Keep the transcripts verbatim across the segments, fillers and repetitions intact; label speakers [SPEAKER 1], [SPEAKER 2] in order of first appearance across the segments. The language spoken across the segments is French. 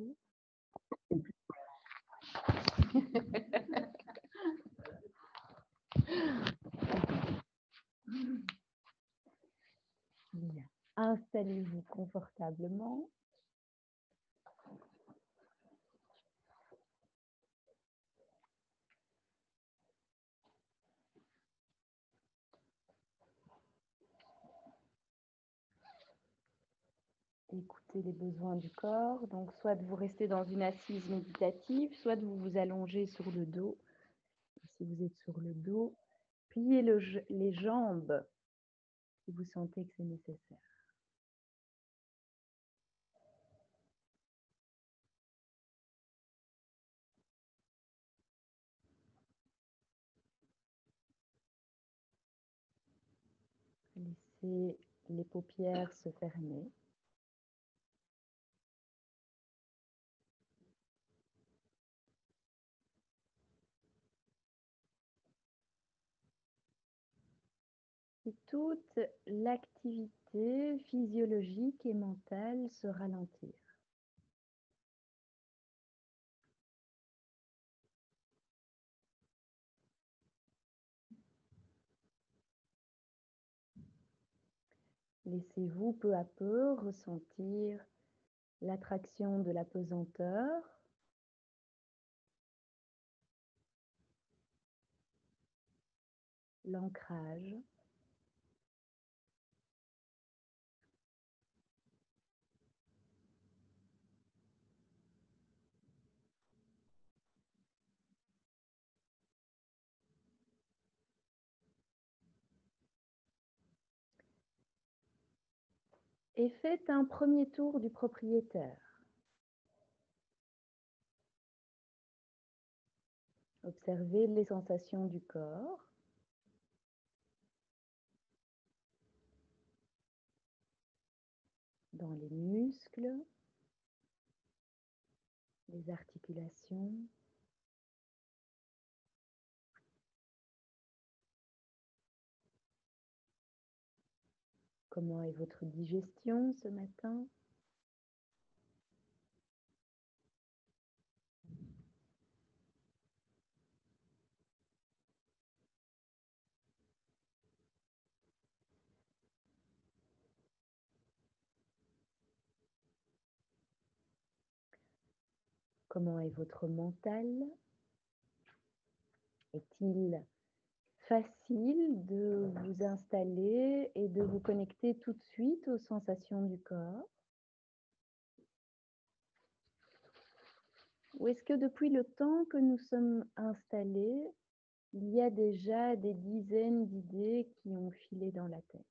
[SPEAKER 1] vous. Bien. Installez-vous confortablement. Écoutez les besoins du corps, donc soit de vous rester dans une assise méditative, soit de vous vous allonger sur le dos. Si vous êtes sur le dos, pliez le, les jambes si vous sentez que c'est nécessaire. Laissez les paupières se fermer. Et toute l'activité physiologique et mentale se ralentir. Laissez-vous peu à peu ressentir l'attraction de la pesanteur, l'ancrage, et faites un premier tour du propriétaire. Observez les sensations du corps. Dans les muscles, les articulations. Comment est votre digestion ce matin? Comment est votre mental? Est-il facile de vous installer et de vous connecter tout de suite aux sensations du corps? Ou est-ce que depuis le temps que nous sommes installés, il y a déjà des dizaines d'idées qui ont filé dans la tête?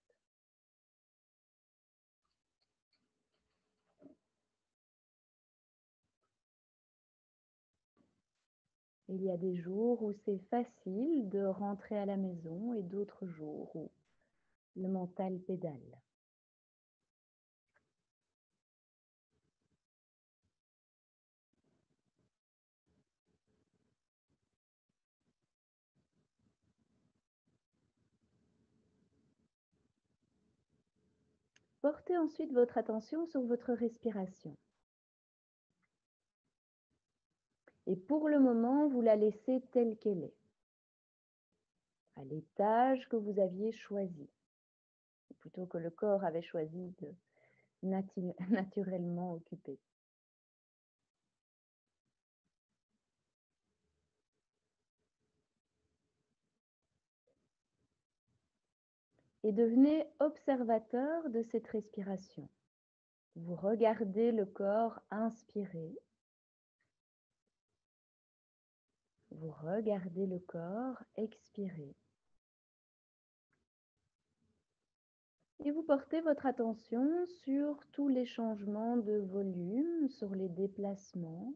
[SPEAKER 1] Il y a des jours où c'est facile de rentrer à la maison et d'autres jours où le mental pédale. Portez ensuite votre attention sur votre respiration. Et pour le moment, vous la laissez telle qu'elle est, à l'étage que vous aviez choisi, plutôt que le corps avait choisi de natu- naturellement occuper. Et devenez observateur de cette respiration. Vous regardez le corps inspirer. Vous regardez le corps expirer. Et vous portez votre attention sur tous les changements de volume, sur les déplacements.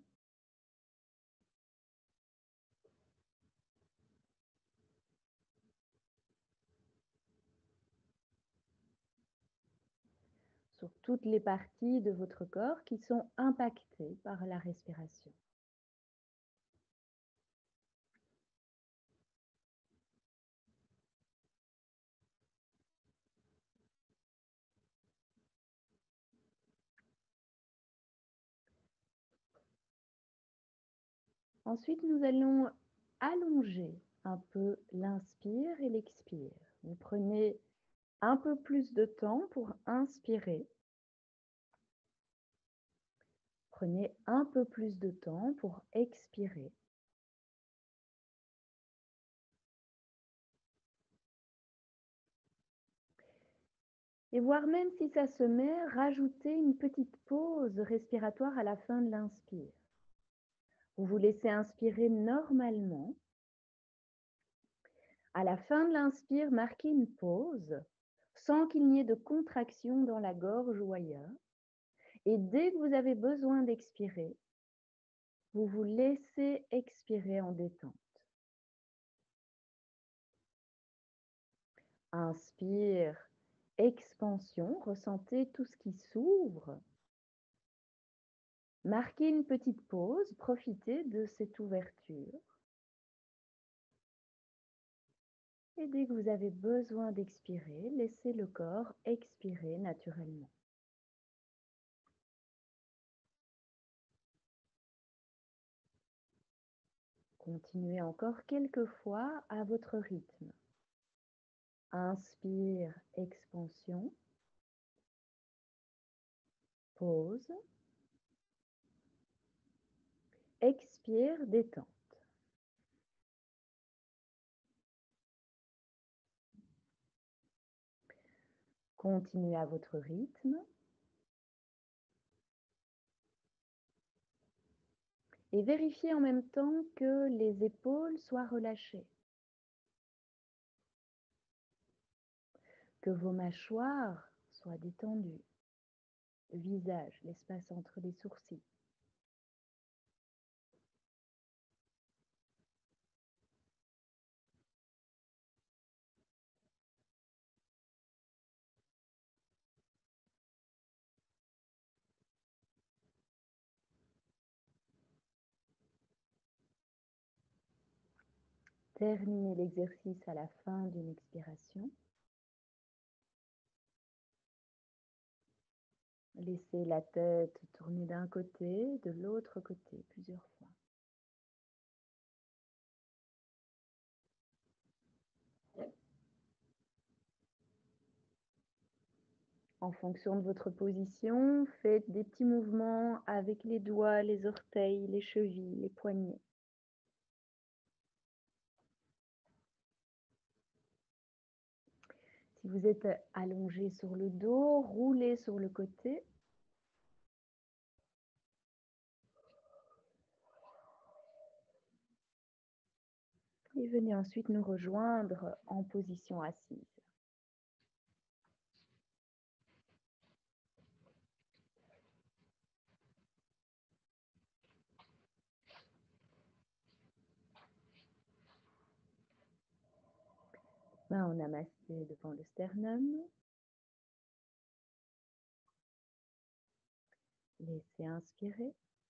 [SPEAKER 1] Sur toutes les parties de votre corps qui sont impactées par la respiration. Ensuite, nous allons allonger un peu l'inspire et l'expire. Vous prenez un peu plus de temps pour inspirer. Prenez un peu plus de temps pour expirer. Et voire même si ça se met, rajoutez une petite pause respiratoire à la fin de l'inspire. Vous vous laissez inspirer normalement. À la fin de l'inspire, marquez une pause sans qu'il n'y ait de contraction dans la gorge ou ailleurs. Et dès que vous avez besoin d'expirer, vous vous laissez expirer en détente. Inspire, expansion, ressentez tout ce qui s'ouvre. Marquez une petite pause, profitez de cette ouverture. Et dès que vous avez besoin d'expirer, laissez le corps expirer naturellement. Continuez encore quelques fois à votre rythme. Inspire, expansion. Pause. Expire, détente. Continuez à votre rythme. Et vérifiez en même temps que les épaules soient relâchées. Que vos mâchoires soient détendues. Le visage, l'espace entre les sourcils. Terminez l'exercice à la fin d'une expiration. Laissez la tête tourner d'un côté, de l'autre côté, plusieurs fois. En fonction de votre position, faites des petits mouvements avec les doigts, les orteils, les chevilles, les poignets. Si vous êtes allongé sur le dos, roulez sur le côté. Et venez ensuite nous rejoindre en position assise. Main en namasté devant le sternum. Laissez inspirer.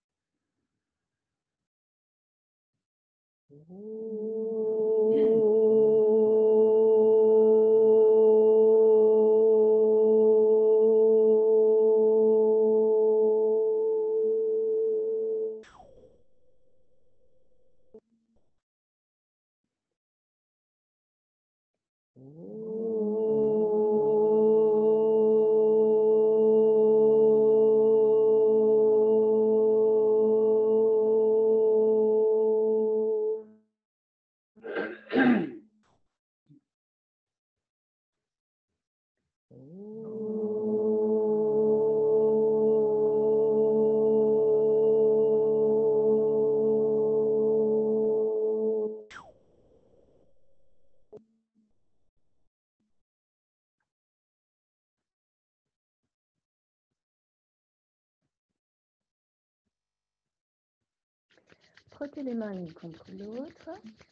[SPEAKER 1] Frottez les mains l'une contre l'autre.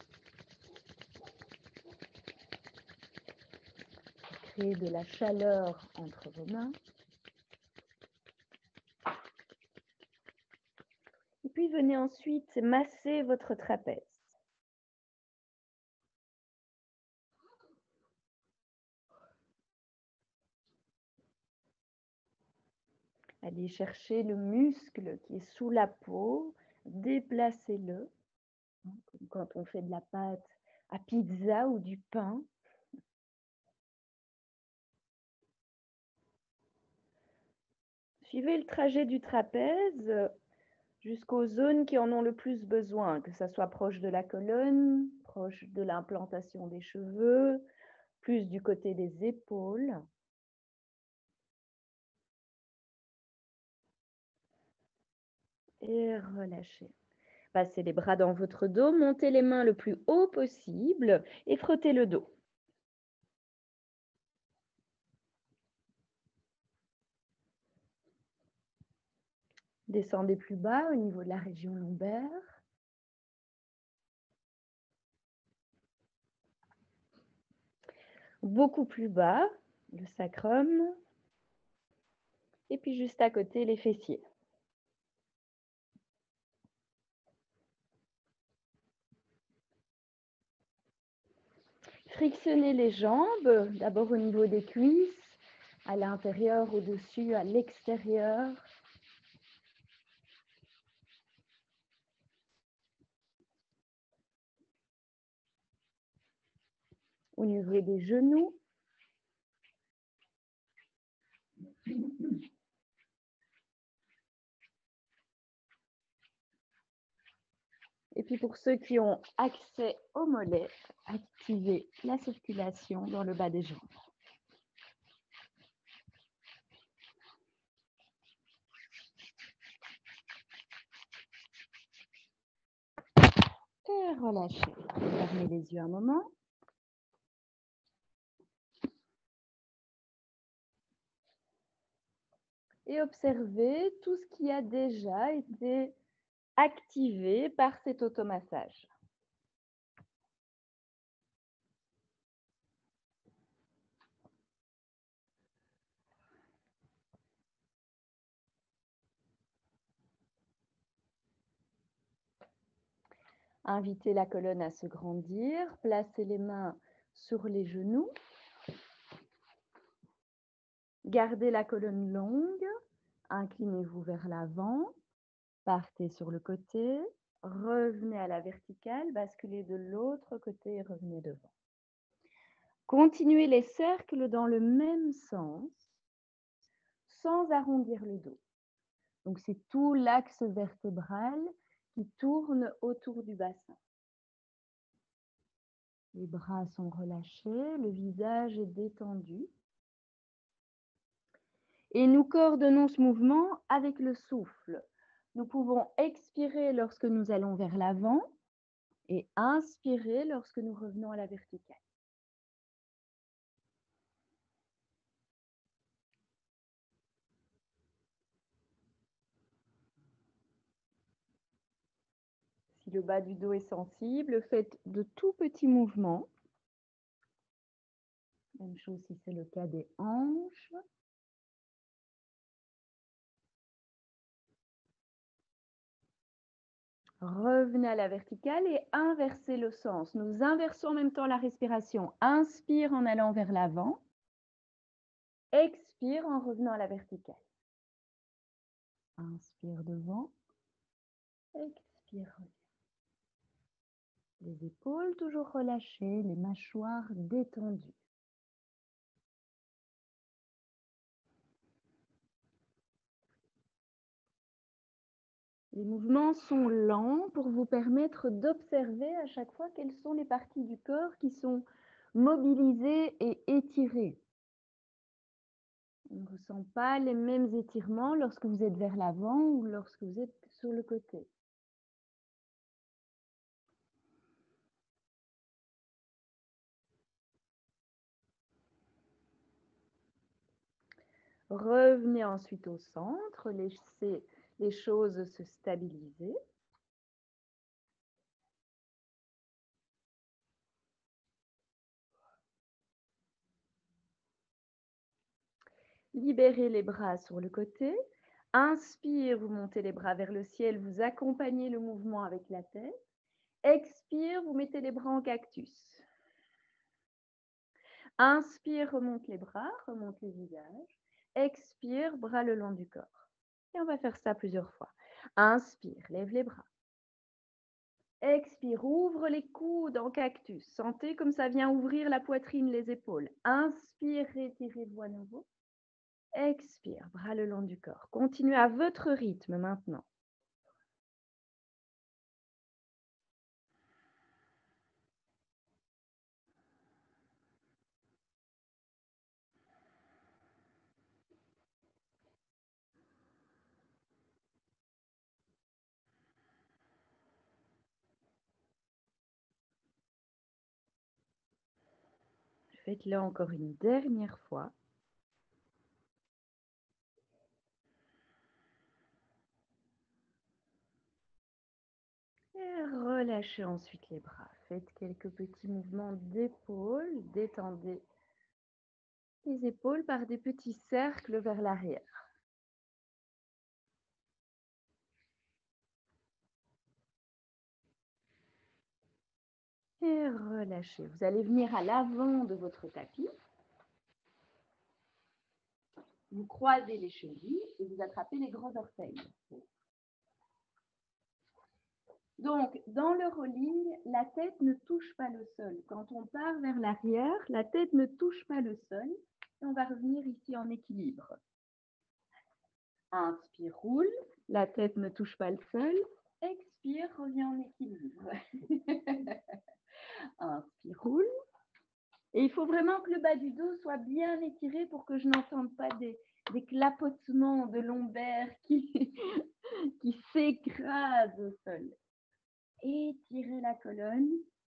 [SPEAKER 1] Créez de la chaleur entre vos mains. Et puis venez ensuite masser votre trapèze. Allez chercher le muscle qui est sous la peau, déplacez-le. hein, comme quand on fait de la pâte à pizza ou du pain. Suivez le trajet du trapèze euh, jusqu'aux zones qui en ont le plus besoin, que ça soit proche de la colonne, proche de l'implantation des cheveux, plus du côté des épaules. Et relâchez. Passez les bras dans votre dos, montez les mains le plus haut possible et frottez le dos. Descendez plus bas au niveau de la région lombaire. Beaucoup plus bas, le sacrum. Et puis juste à côté, les fessiers. Frictionnez les jambes, d'abord au niveau des cuisses, à l'intérieur, au-dessus, à l'extérieur. Au niveau des genoux. Et puis pour ceux qui ont accès aux mollets, activez la circulation dans le bas des jambes. Et relâchez. Fermez les yeux un moment. Et observez tout ce qui a déjà été activé par cet automassage. Invitez la colonne à se grandir, placez les mains sur les genoux. Gardez la colonne longue, inclinez-vous vers l'avant, partez sur le côté, revenez à la verticale, basculez de l'autre côté et revenez devant. Continuez les cercles dans le même sens, sans arrondir le dos. Donc c'est tout l'axe vertébral qui tourne autour du bassin. Les bras sont relâchés, le visage est détendu. Et nous coordonnons ce mouvement avec le souffle. Nous pouvons expirer lorsque nous allons vers l'avant et inspirer lorsque nous revenons à la verticale. Si le bas du dos est sensible, faites de tout petits mouvements. Même chose si c'est le cas des hanches. Revenez à la verticale et inversez le sens. Nous inversons en même temps la respiration. Inspire en allant vers l'avant. Expire en revenant à la verticale. Inspire devant. Expire. Les épaules toujours relâchées, les mâchoires détendues. Les mouvements sont lents pour vous permettre d'observer à chaque fois quelles sont les parties du corps qui sont mobilisées et étirées. On ne ressent pas les mêmes étirements lorsque vous êtes vers l'avant ou lorsque vous êtes sur le côté. Revenez ensuite au centre, laissez les choses se stabiliser. Libérez les bras sur le côté. Inspire, vous montez les bras vers le ciel, vous accompagnez le mouvement avec la tête. Expire, vous mettez les bras en cactus. Inspire, remonte les bras, remonte les visages. Expire, bras le long du corps. Et on va faire ça plusieurs fois. Inspire, lève les bras. Expire, ouvre les coudes en cactus. Sentez comme ça vient ouvrir la poitrine, les épaules. Inspire, étirez-vous à nouveau. Expire, bras le long du corps. Continuez à votre rythme maintenant. Faites-le encore une dernière fois. Et relâchez ensuite les bras. Faites quelques petits mouvements d'épaule. Détendez les épaules par des petits cercles vers l'arrière. Et relâchez. Vous allez venir à l'avant de votre tapis. Vous croisez les chevilles et vous attrapez les grands orteils. Donc, dans le rolling, la tête ne touche pas le sol. Quand on part vers l'arrière, la tête ne touche pas le sol. Et on va revenir ici en équilibre. Inspire, roule. La tête ne touche pas le sol. Expire, reviens en équilibre. Inspire, roule. Et il faut vraiment que le bas du dos soit bien étiré pour que je n'entende pas des, des clapotements de lombaire qui, qui s'écrasent au sol. Étirez la colonne.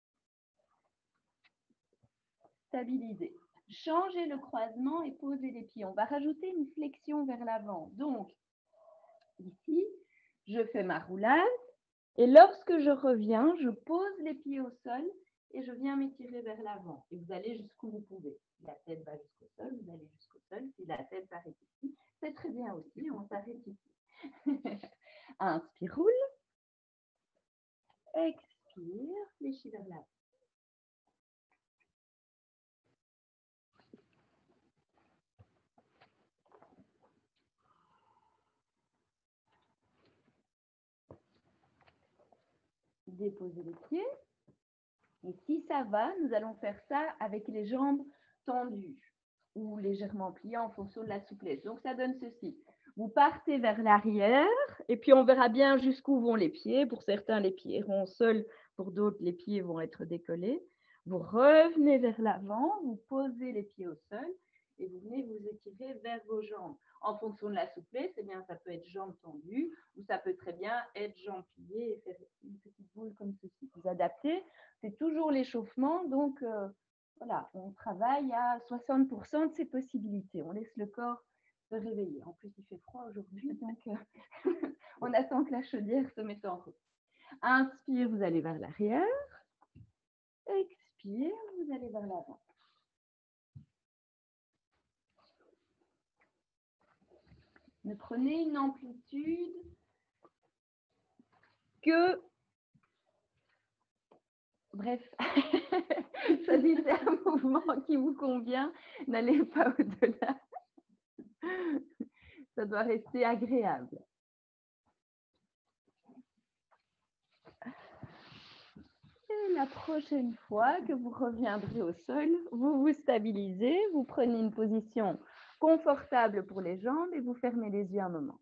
[SPEAKER 1] Stabilisez. Changez le croisement et posez les pieds. On va rajouter une flexion vers l'avant. Donc, ici, je fais ma roulade. Et lorsque je reviens, je pose les pieds au sol et je viens m'étirer vers l'avant. Et vous allez jusqu'où vous pouvez. Si la tête va jusqu'au sol, vous allez jusqu'au sol. Si la tête s'arrête ici, c'est très bien aussi, on s'arrête ici. Inspire, roule. Expire, fléchis vers l'avant. Déposez les pieds. Et si ça va, nous allons faire ça avec les jambes tendues ou légèrement pliées en fonction de la souplesse. Donc, ça donne ceci. Vous partez vers l'arrière et puis on verra bien jusqu'où vont les pieds. Pour certains, les pieds iront seuls. Pour d'autres, les pieds vont être décollés. Vous revenez vers l'avant, vous posez les pieds au sol et vous venez vous étirer vers vos jambes. En fonction de la souplesse, eh bien, ça peut être jambes tendues ou ça peut très bien être jambes pliées et faire une petite boule comme ceci. Vous adaptez. C'est toujours l'échauffement, donc euh, voilà, on travaille à soixante pour cent de ses possibilités. On laisse le corps se réveiller. En plus, il fait froid aujourd'hui, donc euh, on attend que la chaudière se mette en route. Inspire, vous allez vers l'arrière. Expire, vous allez vers l'avant. Ne prenez une amplitude que... Bref, choisissez un mouvement qui vous convient, n'allez pas au-delà. Ça doit rester agréable. Et la prochaine fois que vous reviendrez au sol, vous vous stabilisez, vous prenez une position confortable pour les jambes et vous fermez les yeux un moment.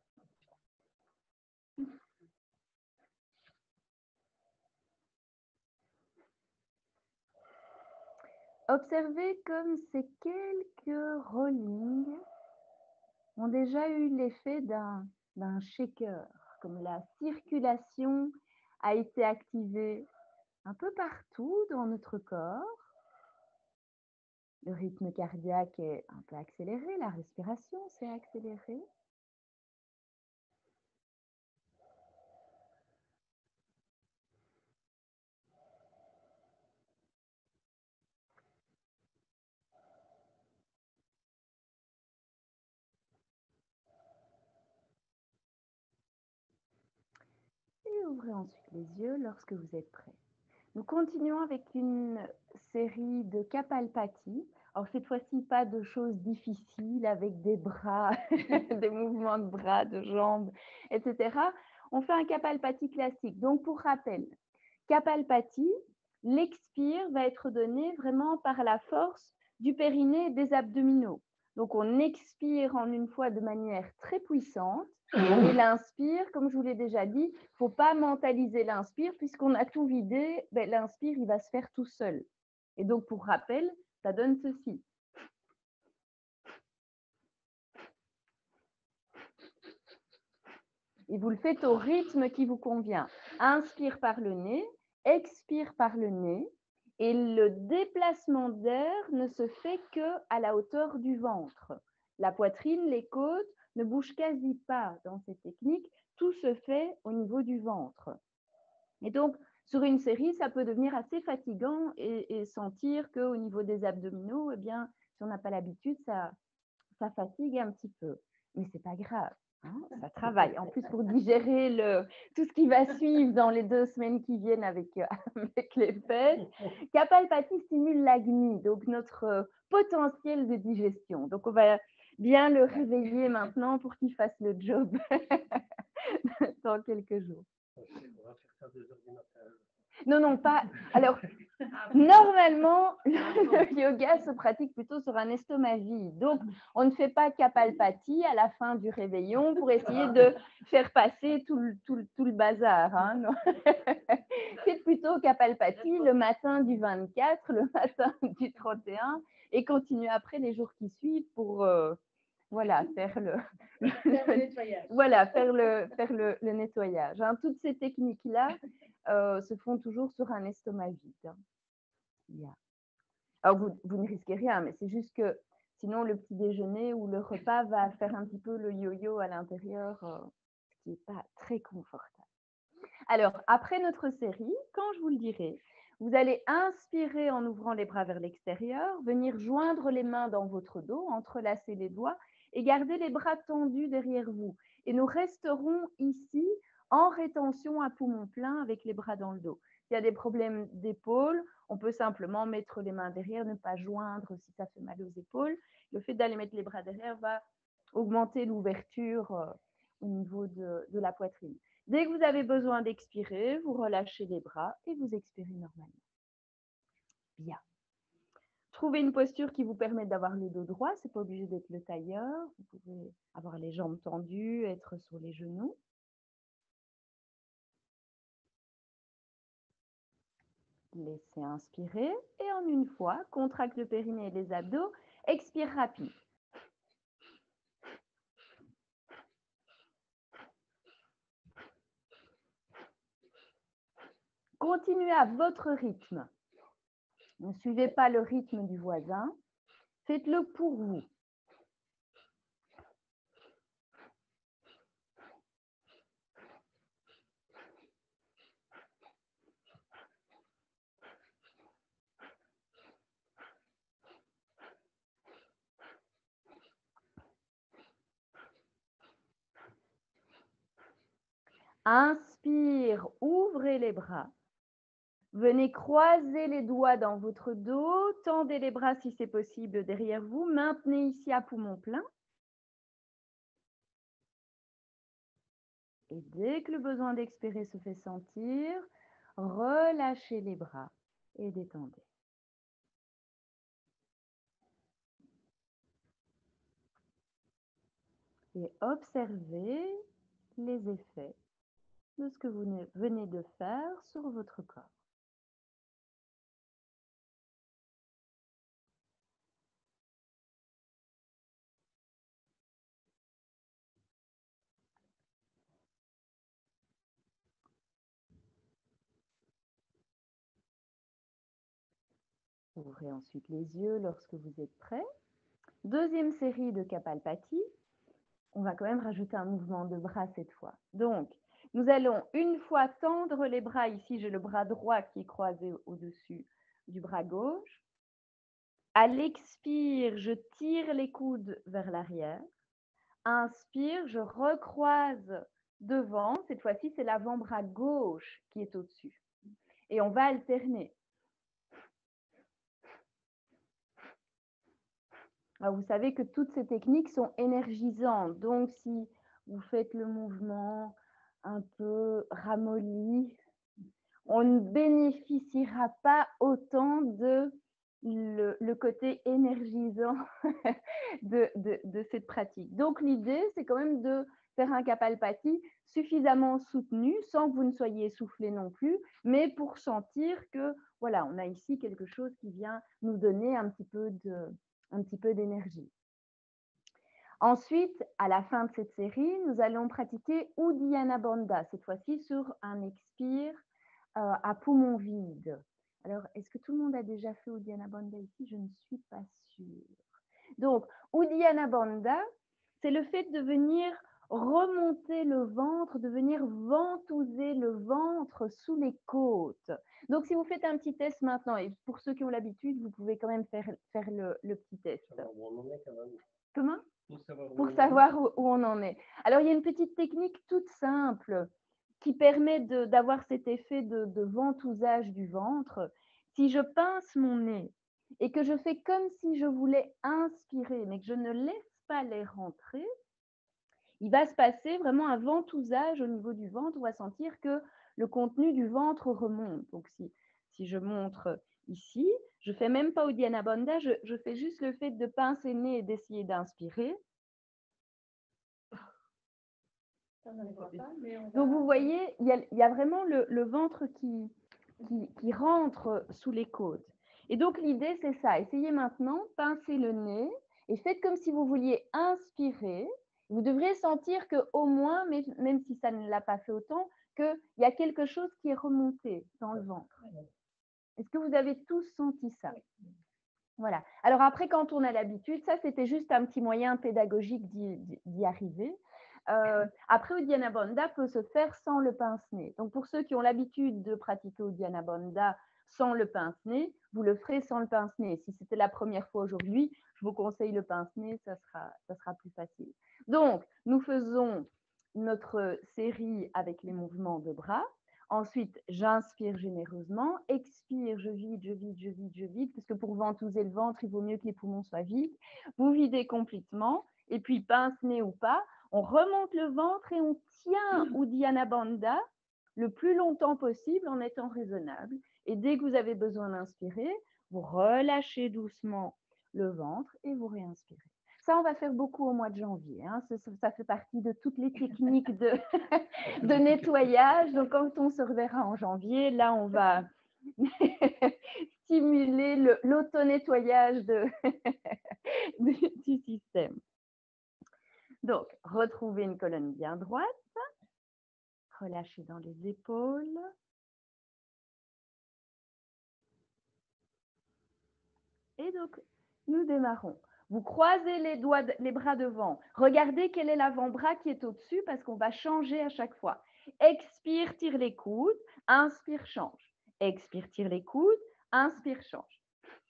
[SPEAKER 1] Observez comme ces quelques rollings ont déjà eu l'effet d'un d'un shaker, comme la circulation a été activée un peu partout dans notre corps. Le rythme cardiaque est un peu accéléré, la respiration s'est accélérée. Et ouvrez ensuite les yeux lorsque vous êtes prêt. Nous continuons avec une série de Kapalbhati. Alors cette fois-ci, pas de choses difficiles avec des bras, des mouvements de bras, de jambes, et cetera. On fait un Kapalbhati classique. Donc pour rappel, Kapalbhati, l'expire va être donné vraiment par la force du périnée et des abdominaux. Donc, on expire en une fois de manière très puissante et l'inspire, comme je vous l'ai déjà dit, il ne faut pas mentaliser l'inspire puisqu'on a tout vidé, ben, l'inspire, il va se faire tout seul. Et donc, pour rappel, ça donne ceci. Et vous le faites au rythme qui vous convient. Inspire par le nez, expire par le nez. Et le déplacement d'air ne se fait qu'à la hauteur du ventre. La poitrine, les côtes ne bougent quasi pas dans cette technique. Tout se fait au niveau du ventre. Et donc, sur une série, ça peut devenir assez fatigant et, et sentir qu'au niveau des abdominaux, eh bien, si on n'a pas l'habitude, ça, ça fatigue un petit peu. Mais ce n'est pas grave. Hein, ça travaille. En plus, pour digérer le, tout ce qui va suivre dans les deux semaines qui viennent avec, avec les fêtes, Kapalbhati stimule l'Agni, donc notre euh, potentiel de digestion. Donc, on va bien le réveiller maintenant pour qu'il fasse le job dans quelques jours.
[SPEAKER 2] On va faire ça deux heures du matin.
[SPEAKER 1] Non, non, pas. Alors, normalement, le yoga se pratique plutôt sur un estomac vide. Donc, on ne fait pas Kapalbhati à la fin du réveillon pour essayer de faire passer tout le, tout le, tout le bazar. Hein, c'est plutôt Kapalbhati le matin du vingt-quatre, le matin du trente et un et continuer après les jours qui suivent pour euh, voilà, faire le,
[SPEAKER 3] Faire le nettoyage.
[SPEAKER 1] Voilà, faire le, faire le, le nettoyage. Hein. Toutes ces techniques-là euh, se font toujours sur un estomac vide. Hein. Yeah. Alors, vous, vous ne risquez rien, mais c'est juste que sinon, le petit déjeuner ou le repas va faire un petit peu le yo-yo à l'intérieur, euh, ce qui n'est pas très confortable. Alors, après notre série, quand je vous le dirai, vous allez inspirer en ouvrant les bras vers l'extérieur, venir joindre les mains dans votre dos, entrelacer les doigts et garder les bras tendus derrière vous. Et nous resterons ici en rétention à poumon plein avec les bras dans le dos. S'il y a des problèmes d'épaule, on peut simplement mettre les mains derrière, ne pas joindre si ça fait mal aux épaules. Le fait d'aller mettre les bras derrière va augmenter l'ouverture euh, au niveau de, de la poitrine. Dès que vous avez besoin d'expirer, vous relâchez les bras et vous expirez normalement. Bien. Trouvez une posture qui vous permette d'avoir le dos droit. Ce n'est pas obligé d'être le tailleur. Vous pouvez avoir les jambes tendues, être sur les genoux. Laissez inspirer et en une fois, contracte le périnée et les abdos. Expire rapide. Continuez à votre rythme. Ne suivez pas le rythme du voisin. Faites-le pour vous. Inspire, ouvrez les bras. Venez croiser les doigts dans votre dos, tendez les bras si c'est possible derrière vous, maintenez ici à poumon plein. Et dès que le besoin d'expirer se fait sentir, relâchez les bras et détendez. Et observez les effets de ce que vous venez de faire sur votre corps. Ouvrez ensuite les yeux lorsque vous êtes prêt. Deuxième série de Kapalbhati. On va quand même rajouter un mouvement de bras cette fois. Donc, nous allons une fois tendre les bras. Ici, j'ai le bras droit qui est croisé au-dessus du bras gauche. À l'expire, je tire les coudes vers l'arrière. Inspire, je recroise devant. Cette fois-ci, c'est l'avant-bras gauche qui est au-dessus. Et on va alterner. Alors, vous savez que toutes ces techniques sont énergisantes. Donc, si vous faites le mouvement un peu ramolli, on ne bénéficiera pas autant de le, le côté énergisant de, de, de cette pratique. Donc l'idée, c'est quand même de faire un Kapalbhati suffisamment soutenu, sans que vous ne soyez essoufflé non plus, mais pour sentir que voilà, on a ici quelque chose qui vient nous donner un petit peu de, un petit peu d'énergie. Ensuite, à la fin de cette série, nous allons pratiquer Uddiyana Bandha, cette fois-ci sur un expire euh, à poumon vide. Alors, est-ce que tout le monde a déjà fait Uddiyana Bandha ici? Je ne suis pas sûre. Donc, Uddiyana Bandha, c'est le fait de venir remonter le ventre, de venir ventouser le ventre sous les côtes. Donc, si vous faites un petit test maintenant, et pour ceux qui ont l'habitude, vous pouvez quand même faire, faire le, le petit test. Comment? Pour savoir, où, pour savoir où, où on en est. Alors, il y a une petite technique toute simple qui permet d'avoir cet effet de, de ventousage du ventre. Si je pince mon nez et que je fais comme si je voulais inspirer, mais que je ne laisse pas l'air rentrer, il va se passer vraiment un ventousage au niveau du ventre. On va sentir que le contenu du ventre remonte. Donc, si, si je montre ici, je ne fais même pas Uddiyana Bandha, je, je fais juste le fait de pincer le nez et d'essayer d'inspirer. Donc, vous voyez, il y a, il y a vraiment le, le ventre qui, qui, qui rentre sous les côtes. Et donc, l'idée, c'est ça. Essayez maintenant, pincez le nez et faites comme si vous vouliez inspirer. Vous devrez sentir qu'au moins, même si ça ne l'a pas fait autant, qu'il y a quelque chose qui est remonté dans le ventre. Est-ce que vous avez tous senti ça? Voilà. Alors après, quand on a l'habitude, ça, c'était juste un petit moyen pédagogique d'y arriver. Euh, après, Uddiyana Bandha peut se faire sans le pince-nez. Donc, pour ceux qui ont l'habitude de pratiquer Uddiyana Bandha sans le pince-nez, vous le ferez sans le pince-nez. Si c'était la première fois aujourd'hui, je vous conseille le pince-nez, ça sera, ça sera plus facile. Donc, nous faisons notre série avec les mouvements de bras. Ensuite, j'inspire généreusement, expire, je vide, je vide, je vide, je vide, parce que pour ventouser le ventre, il vaut mieux que les poumons soient vides. Vous videz complètement, et puis pince-nez ou pas, on remonte le ventre et on tient Uddiyana Bandha le plus longtemps possible en étant raisonnable. Et dès que vous avez besoin d'inspirer, vous relâchez doucement le ventre et vous réinspirez. Ça, on va faire beaucoup au mois de janvier. Hein. Ça, ça fait partie de toutes les techniques de, de nettoyage. Donc, quand on se reverra en janvier, là, on va stimuler l'auto-nettoyage de, du système. Donc, retrouvez une colonne bien droite. Relâchez dans les épaules. Et donc, nous démarrons. Vous croisez les, doigts, les bras devant. Regardez quel est l'avant-bras qui est au-dessus parce qu'on va changer à chaque fois. Expire, tire les coudes. Inspire, change. Expire, tire les coudes. Inspire, change.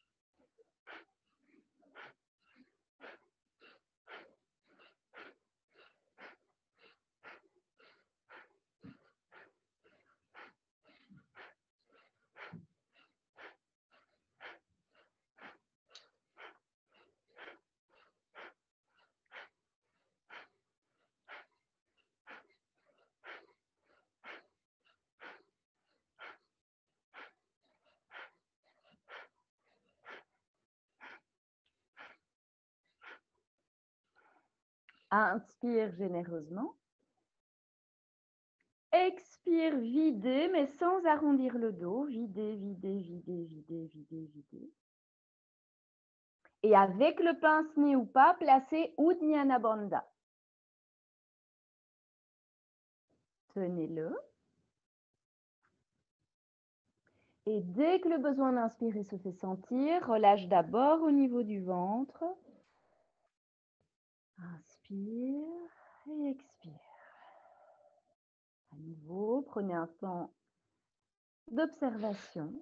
[SPEAKER 1] Inspire généreusement. Expire, vider, mais sans arrondir le dos. Vider, vider, vider, vider, vider, vider. Et avec le pince-nez ou pas, placez Uddiyana Bandha. Tenez-le. Et dès que le besoin d'inspirer se fait sentir, relâche d'abord au niveau du ventre. Inspire et expire. À nouveau, prenez un temps d'observation.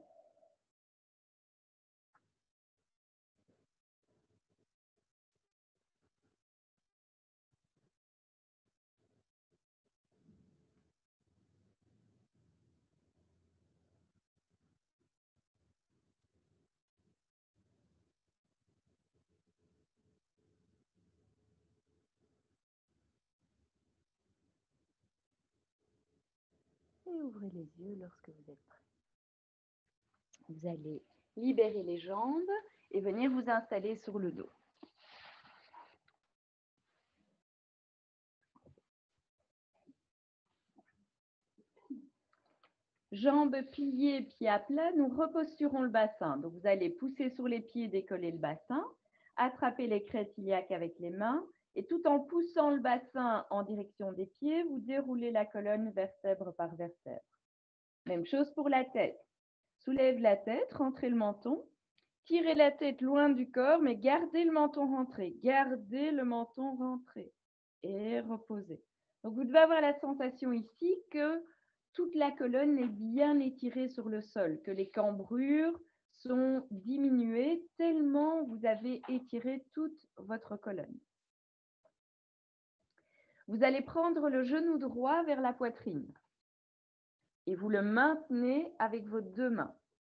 [SPEAKER 1] Et ouvrez les yeux lorsque vous êtes prêt. Vous allez libérer les jambes et venir vous installer sur le dos. Jambes pliées, pieds à plat, nous reposturons le bassin. Donc, vous allez pousser sur les pieds, décoller le bassin, attraper les crêtes iliaques avec les mains et tout en poussant le bassin en direction des pieds, vous déroulez la colonne vertèbre par vertèbre. Même chose pour la tête. Soulève la tête, rentrez le menton, tirez la tête loin du corps, mais gardez le menton rentré. Gardez le menton rentré et reposez. Donc, vous devez avoir la sensation ici que toute la colonne est bien étirée sur le sol, que les cambrures sont diminuées tellement vous avez étiré toute votre colonne. Vous allez prendre le genou droit vers la poitrine et vous le maintenez avec vos deux mains.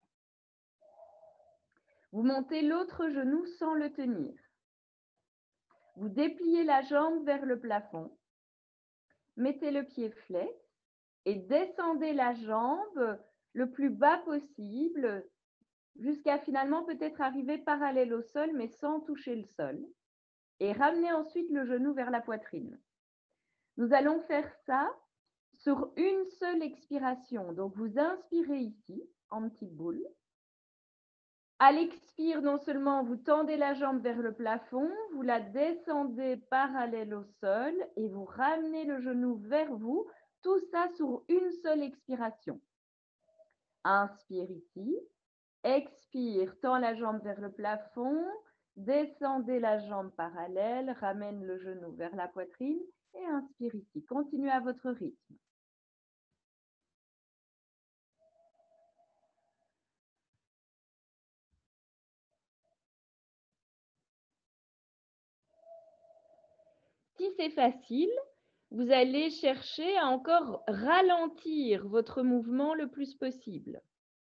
[SPEAKER 1] Vous montez l'autre genou sans le tenir. Vous dépliez la jambe vers le plafond. Mettez le pied flex et descendez la jambe le plus bas possible jusqu'à finalement peut-être arriver parallèle au sol mais sans toucher le sol. Et ramenez ensuite le genou vers la poitrine. Nous allons faire ça sur une seule expiration. Donc, vous inspirez ici en petite boule. À l'expire, non seulement vous tendez la jambe vers le plafond, vous la descendez parallèle au sol et vous ramenez le genou vers vous. Tout ça sur une seule expiration. Inspire ici. Expire, tend la jambe vers le plafond. Descendez la jambe parallèle, ramène le genou vers la poitrine et inspire ici. Continuez à votre rythme. Si c'est facile, vous allez chercher à encore ralentir votre mouvement le plus possible.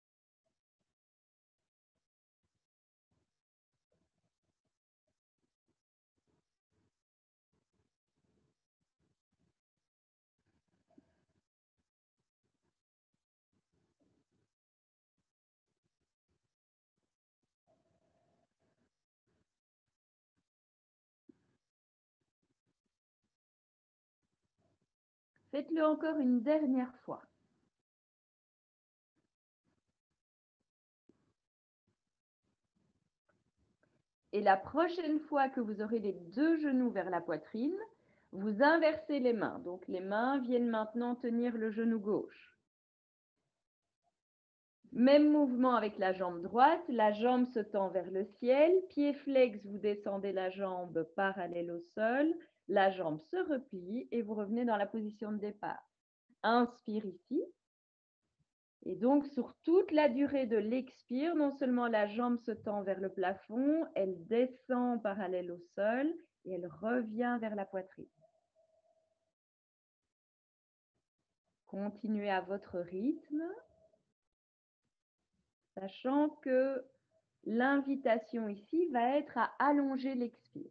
[SPEAKER 1] Faites-le encore une dernière fois. Et la prochaine fois que vous aurez les deux genoux vers la poitrine, vous inversez les mains. Donc, les mains viennent maintenant tenir le genou gauche. Même mouvement avec la jambe droite. La jambe se tend vers le ciel. Pied flex, vous descendez la jambe parallèle au sol. La jambe se replie et vous revenez dans la position de départ. Inspire ici. Et donc, sur toute la durée de l'expire, non seulement la jambe se tend vers le plafond, elle descend parallèle au sol et elle revient vers la poitrine. Continuez à votre rythme, sachant que l'invitation ici va être à allonger l'expire.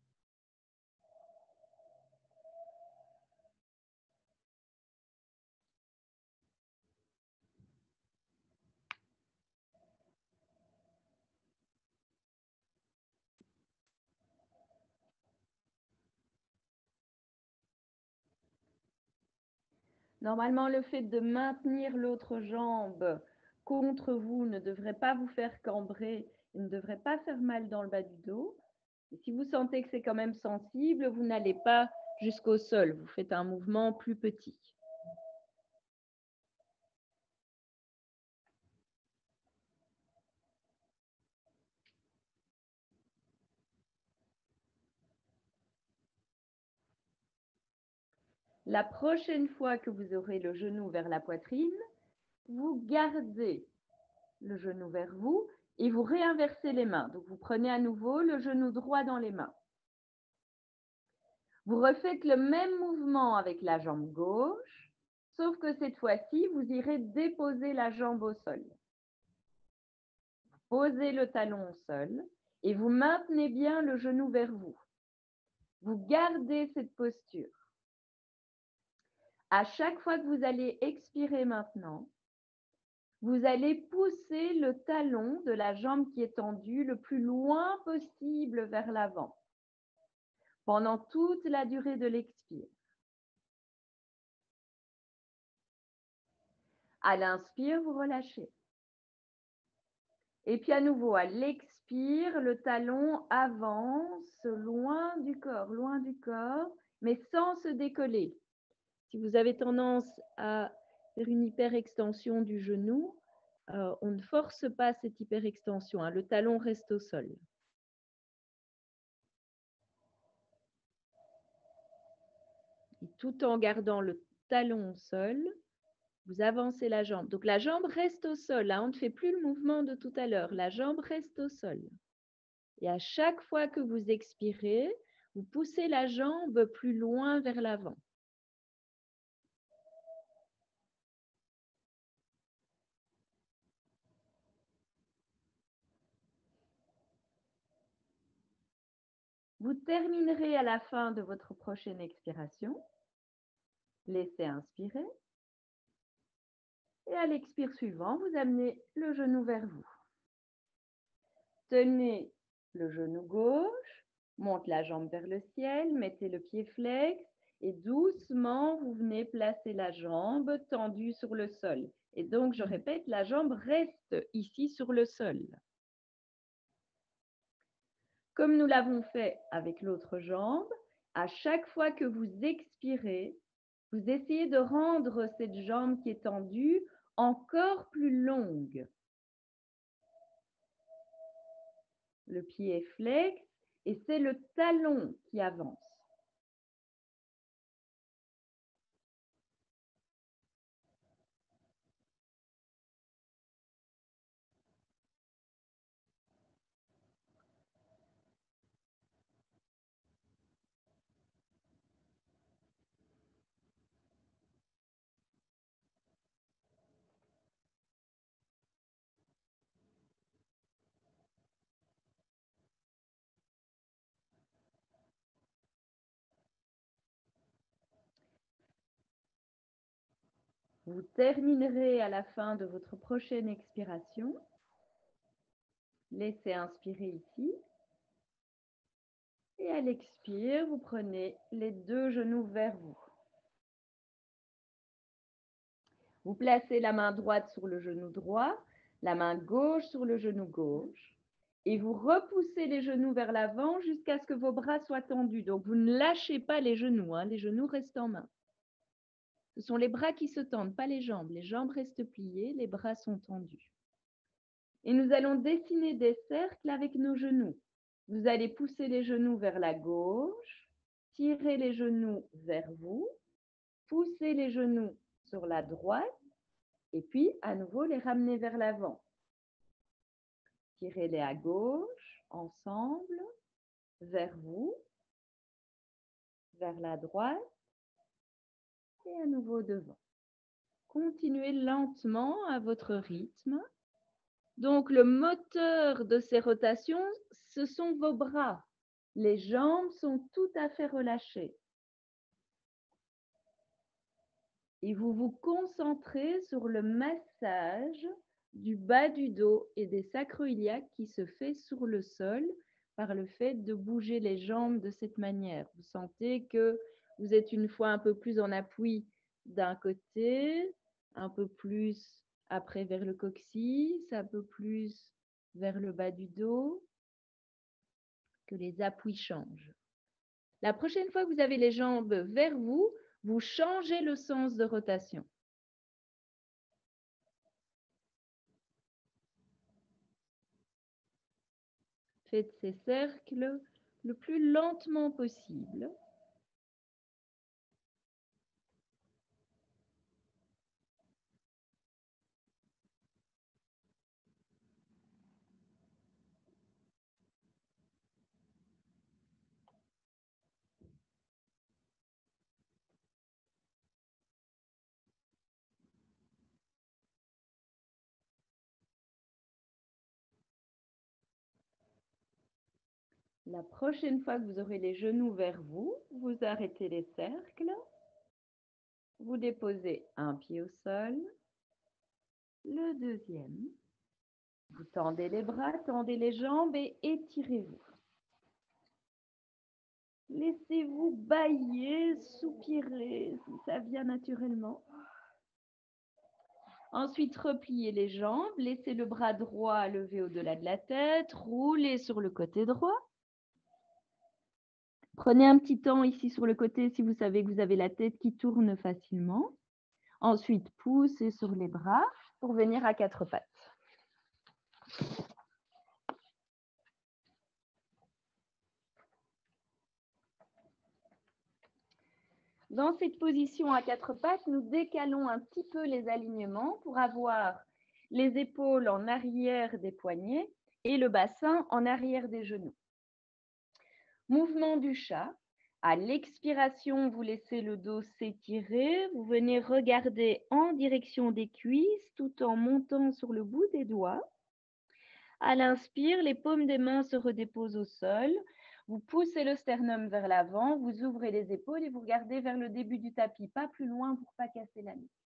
[SPEAKER 1] Normalement, le fait de maintenir l'autre jambe contre vous ne devrait pas vous faire cambrer, il ne devrait pas faire mal dans le bas du dos. Et si vous sentez que c'est quand même sensible, vous n'allez pas jusqu'au sol, vous faites un mouvement plus petit. La prochaine fois que vous aurez le genou vers la poitrine, vous gardez le genou vers vous et vous réinversez les mains. Donc, vous prenez à nouveau le genou droit dans les mains. Vous refaites le même mouvement avec la jambe gauche, sauf que cette fois-ci, vous irez déposer la jambe au sol. Posez le talon au sol et vous maintenez bien le genou vers vous. Vous gardez cette posture. À chaque fois que vous allez expirer maintenant, vous allez pousser le talon de la jambe qui est tendue le plus loin possible vers l'avant pendant toute la durée de l'expire. À l'inspire, vous relâchez. Et puis à nouveau, à l'expire, le talon avance loin du corps, loin du corps, mais sans se décoller. Si vous avez tendance à faire une hyperextension du genou, euh, on ne force pas cette hyperextension, hein, le talon reste au sol. Et tout en gardant le talon au sol, vous avancez la jambe. Donc la jambe reste au sol, hein, on ne fait plus le mouvement de tout à l'heure, la jambe reste au sol. Et à chaque fois que vous expirez, vous poussez la jambe plus loin vers l'avant. Vous terminerez à la fin de votre prochaine expiration. Laissez inspirer. Et à l'expire suivant, vous amenez le genou vers vous. Tenez le genou gauche, monte la jambe vers le ciel, mettez le pied flex et doucement, vous venez placer la jambe tendue sur le sol. Et donc, je répète, la jambe reste ici sur le sol. Comme nous l'avons fait avec l'autre jambe, à chaque fois que vous expirez, vous essayez de rendre cette jambe qui est tendue encore plus longue. Le pied est flex et c'est le talon qui avance. Vous terminerez à la fin de votre prochaine expiration. Laissez inspirer ici. Et à l'expire, vous prenez les deux genoux vers vous. Vous placez la main droite sur le genou droit, la main gauche sur le genou gauche. Et vous repoussez les genoux vers l'avant jusqu'à ce que vos bras soient tendus. Donc, vous ne lâchez pas les genoux, hein, les genoux restent en main. Ce sont les bras qui se tendent, pas les jambes. Les jambes restent pliées, les bras sont tendus. Et nous allons dessiner des cercles avec nos genoux. Vous allez pousser les genoux vers la gauche, tirer les genoux vers vous, pousser les genoux sur la droite et puis à nouveau les ramener vers l'avant. Tirez-les à gauche, ensemble, vers vous, vers la droite et à nouveau devant. Continuez lentement à votre rythme. Donc, le moteur de ces rotations, ce sont vos bras. Les jambes sont tout à fait relâchées. Et vous vous concentrez sur le massage du bas du dos et des sacro-iliaques qui se fait sur le sol par le fait de bouger les jambes de cette manière. Vous sentez que vous êtes une fois un peu plus en appui d'un côté, un peu plus après vers le coccyx, un peu plus vers le bas du dos, que les appuis changent. La prochaine fois que vous avez les jambes vers vous, vous changez le sens de rotation. Faites ces cercles le plus lentement possible. La prochaine fois que vous aurez les genoux vers vous, vous arrêtez les cercles. Vous déposez un pied au sol, le deuxième. Vous tendez les bras, tendez les jambes et étirez-vous. Laissez-vous bâiller, soupirer, si ça vient naturellement. Ensuite, repliez les jambes, laissez le bras droit levé au-delà de la tête, roulez sur le côté droit. Prenez un petit temps ici sur le côté si vous savez que vous avez la tête qui tourne facilement. Ensuite, poussez sur les bras pour venir à quatre pattes. Dans cette position à quatre pattes, nous décalons un petit peu les alignements pour avoir les épaules en arrière des poignets et le bassin en arrière des genoux. Mouvement du chat. À l'expiration, vous laissez le dos s'étirer. Vous venez regarder en direction des cuisses tout en montant sur le bout des doigts. À l'inspire, les paumes des mains se redéposent au sol. Vous poussez le sternum vers l'avant, vous ouvrez les épaules et vous regardez vers le début du tapis, pas plus loin pour ne pas casser la nuque.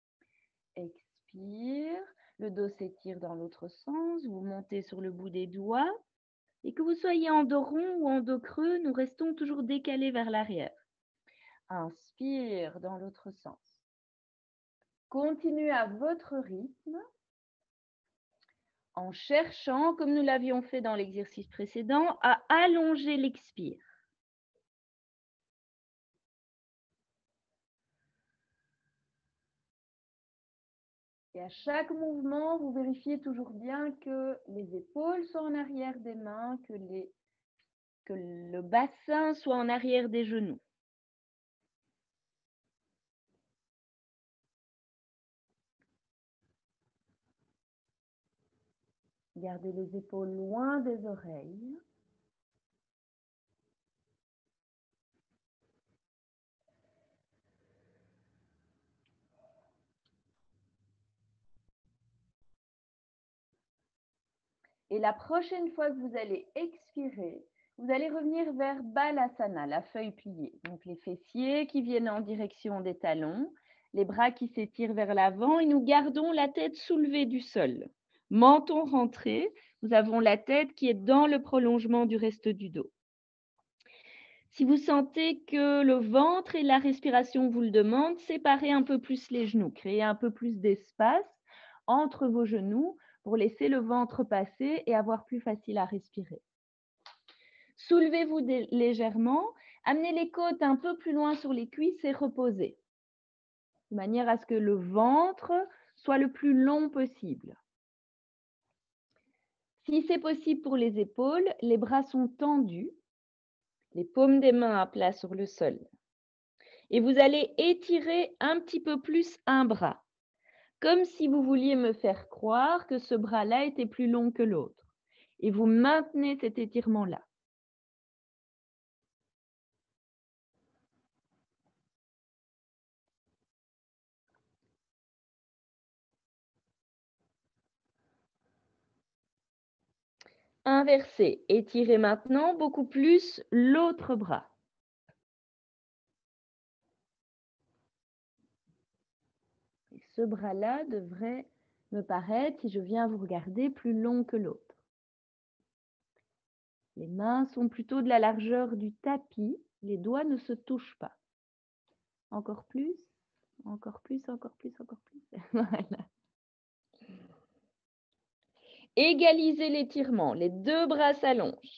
[SPEAKER 1] Expire, le dos s'étire dans l'autre sens, vous montez sur le bout des doigts. Et que vous soyez en dos rond ou en dos creux, nous restons toujours décalés vers l'arrière. Inspire dans l'autre sens. Continuez à votre rythme. En cherchant, comme nous l'avions fait dans l'exercice précédent, à allonger l'expire. Et à chaque mouvement, vous vérifiez toujours bien que les épaules soient en arrière des mains, que, les, que le bassin soit en arrière des genoux. Gardez les épaules loin des oreilles. Et la prochaine fois que vous allez expirer, vous allez revenir vers Balasana, la feuille pliée. Donc les fessiers qui viennent en direction des talons, les bras qui s'étirent vers l'avant et nous gardons la tête soulevée du sol. Menton rentré, nous avons la tête qui est dans le prolongement du reste du dos. Si vous sentez que le ventre et la respiration vous le demandent, séparez un peu plus les genoux, créez un peu plus d'espace entre vos genoux pour laisser le ventre passer et avoir plus facile à respirer. Soulevez-vous légèrement, amenez les côtes un peu plus loin sur les cuisses et reposez, de manière à ce que le ventre soit le plus long possible. Si c'est possible pour les épaules, les bras sont tendus, les paumes des mains à plat sur le sol. Et vous allez étirer un petit peu plus un bras, comme si vous vouliez me faire croire que ce bras-là était plus long que l'autre. Et vous maintenez cet étirement-là. Inversez. Étirez maintenant beaucoup plus l'autre bras. Et ce bras-là devrait me paraître, si je viens vous regarder, plus long que l'autre. Les mains sont plutôt de la largeur du tapis. Les doigts ne se touchent pas. Encore plus, encore plus, encore plus, encore plus. Voilà. Égalisez l'étirement. Les deux bras s'allongent.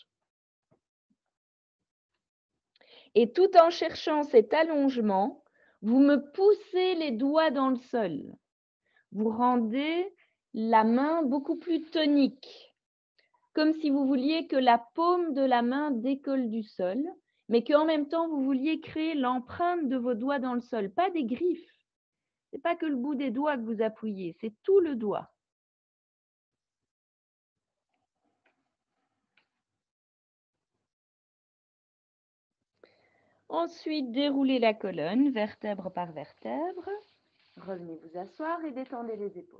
[SPEAKER 1] Et tout en cherchant cet allongement, vous me poussez les doigts dans le sol. Vous rendez la main beaucoup plus tonique, comme si vous vouliez que la paume de la main décolle du sol, mais qu'en même temps, vous vouliez créer l'empreinte de vos doigts dans le sol, pas des griffes. Ce n'est pas que le bout des doigts que vous appuyez, c'est tout le doigt. Ensuite, déroulez la colonne, vertèbre par vertèbre. Revenez vous asseoir et détendez les épaules.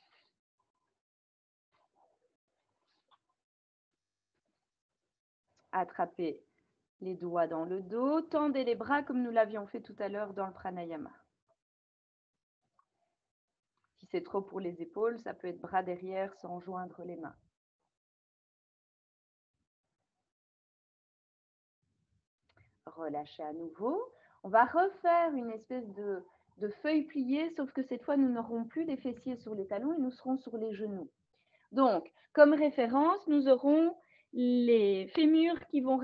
[SPEAKER 1] Attrapez les doigts dans le dos, tendez les bras comme nous l'avions fait tout à l'heure dans le pranayama. Si c'est trop pour les épaules, ça peut être bras derrière sans joindre les mains. Relâchez à nouveau. On va refaire une espèce de, de feuille pliée, sauf que cette fois, nous n'aurons plus les fessiers sur les talons et nous serons sur les genoux. Donc, comme référence, nous aurons les fémurs qui vont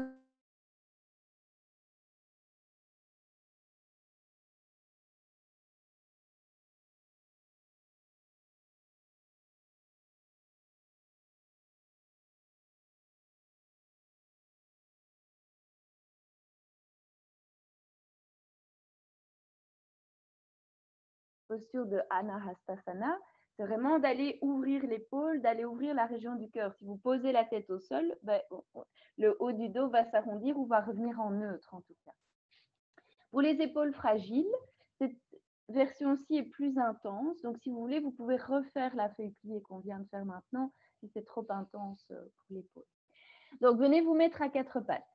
[SPEAKER 1] posture de Anahastasana, c'est vraiment d'aller ouvrir l'épaule, d'aller ouvrir la région du cœur. Si vous posez la tête au sol, ben, le haut du dos va s'arrondir ou va revenir en neutre en tout cas. Pour les épaules fragiles, cette version-ci est plus intense. Donc si vous voulez, vous pouvez refaire la feuille pliée qu'on vient de faire maintenant si c'est trop intense pour l'épaule. Donc venez vous mettre à quatre pattes.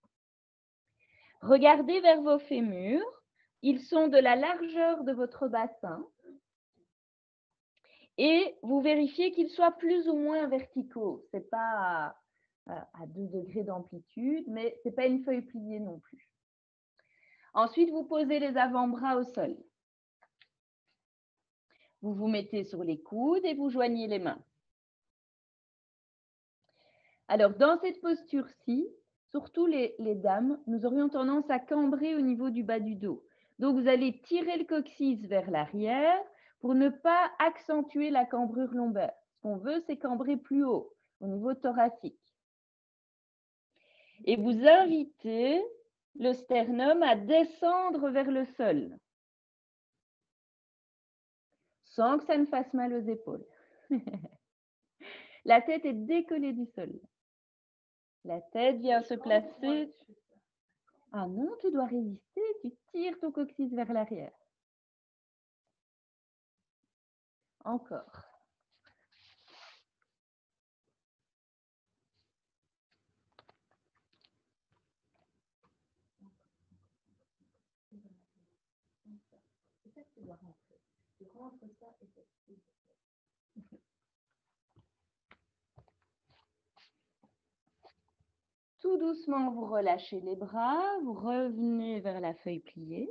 [SPEAKER 1] Regardez vers vos fémurs. Ils sont de la largeur de votre bassin. Et vous vérifiez qu'ils soient plus ou moins verticaux. Ce n'est pas à, à deux degrés d'amplitude, mais ce n'est pas une feuille pliée non plus. Ensuite, vous posez les avant-bras au sol. Vous vous mettez sur les coudes et vous joignez les mains. Alors, dans cette posture-ci, surtout les, les dames, nous aurions tendance à cambrer au niveau du bas du dos. Donc, vous allez tirer le coccyx vers l'arrière pour ne pas accentuer la cambrure lombaire. Ce qu'on veut, c'est cambrer plus haut, au niveau thoracique. Et vous invitez le sternum à descendre vers le sol, sans que ça ne fasse mal aux épaules. La tête est décollée du sol. La tête vient se placer. Ah non, tu dois résister, tu tires ton coccyx vers l'arrière. Encore. Tout doucement, vous relâchez les bras, vous revenez vers la feuille pliée.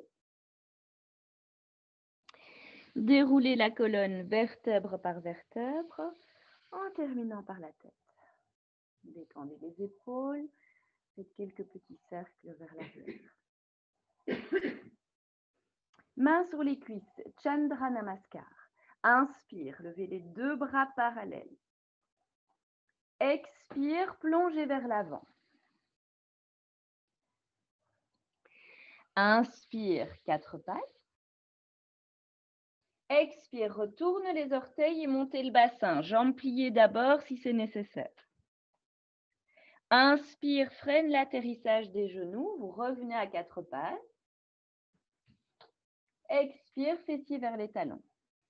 [SPEAKER 1] Déroulez la colonne vertèbre par vertèbre en terminant par la tête. Détendez les épaules, faites quelques petits cercles vers l'arrière. Mains sur les cuisses, Chandra Namaskar. Inspire, levez les deux bras parallèles. Expire, plongez vers l'avant. Inspire, quatre pattes. Expire, retourne les orteils et montez le bassin. Jambes pliées d'abord si c'est nécessaire. Inspire, freine l'atterrissage des genoux. Vous revenez à quatre pattes. Expire, fessiers vers les talons.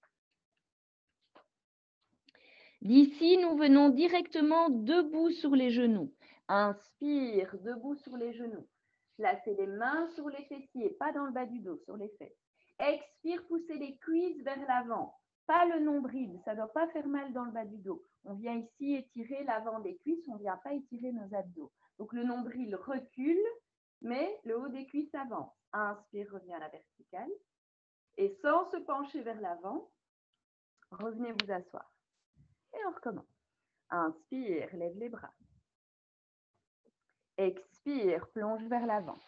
[SPEAKER 1] D'ici, nous venons directement debout sur les genoux. Inspire, debout sur les genoux. Placez les mains sur les fessiers, pas dans le bas du dos, sur les fesses. Expire, poussez les cuisses vers l'avant, pas le nombril, ça ne doit pas faire mal dans le bas du dos. On vient ici étirer l'avant des cuisses, on ne vient pas étirer nos abdos. Donc le nombril recule, mais le haut des cuisses avance. Inspire, revenez à la verticale. Et sans se pencher vers l'avant, revenez vous asseoir. Et on recommence. Inspire, lève les bras. Expire, plonge vers l'avant.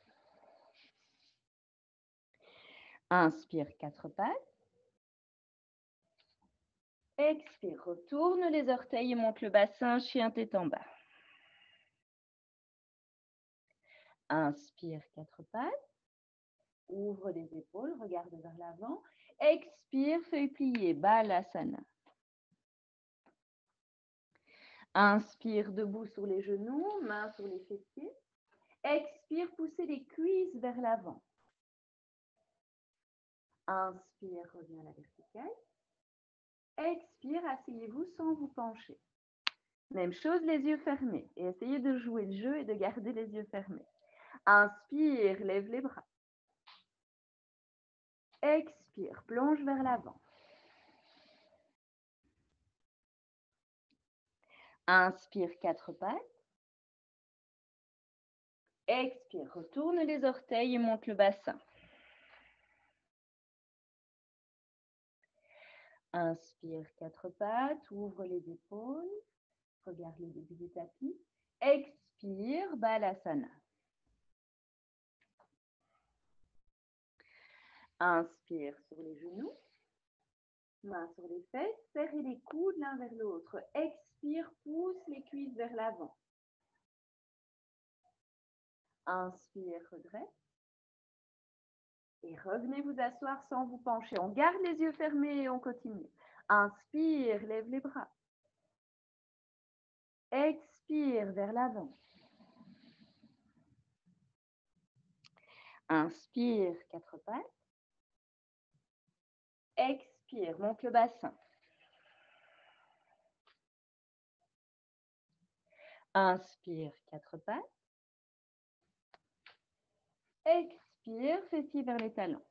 [SPEAKER 1] Inspire, quatre pattes. Expire, retourne les orteils et monte le bassin, chien tête en bas. Inspire, quatre pattes. Ouvre les épaules, regarde vers l'avant. Expire, feuille pliée, Balasana. Inspire, debout sur les genoux, mains sur les fessiers. Expire, poussez les cuisses vers l'avant. Inspire, reviens à la verticale. Expire, asseyez-vous sans vous pencher. Même chose, les yeux fermés. Et essayez de jouer le jeu et de garder les yeux fermés. Inspire, lève les bras. Expire, plonge vers l'avant. Inspire, quatre pattes. Expire, retourne les orteils et monte le bassin. Inspire, quatre pattes, ouvre les épaules. Regarde le début du tapis. Expire, Balasana. Inspire sur les genoux. Mains sur les fesses, serrez les coudes l'un vers l'autre. Expire, pousse les cuisses vers l'avant. Inspire, redresse. Et revenez vous asseoir sans vous pencher. On garde les yeux fermés et on continue. Inspire, lève les bras. Expire vers l'avant. Inspire, quatre pattes. Expire, monte le bassin. Inspire, quatre pattes. Expire, fessiers vers les talons.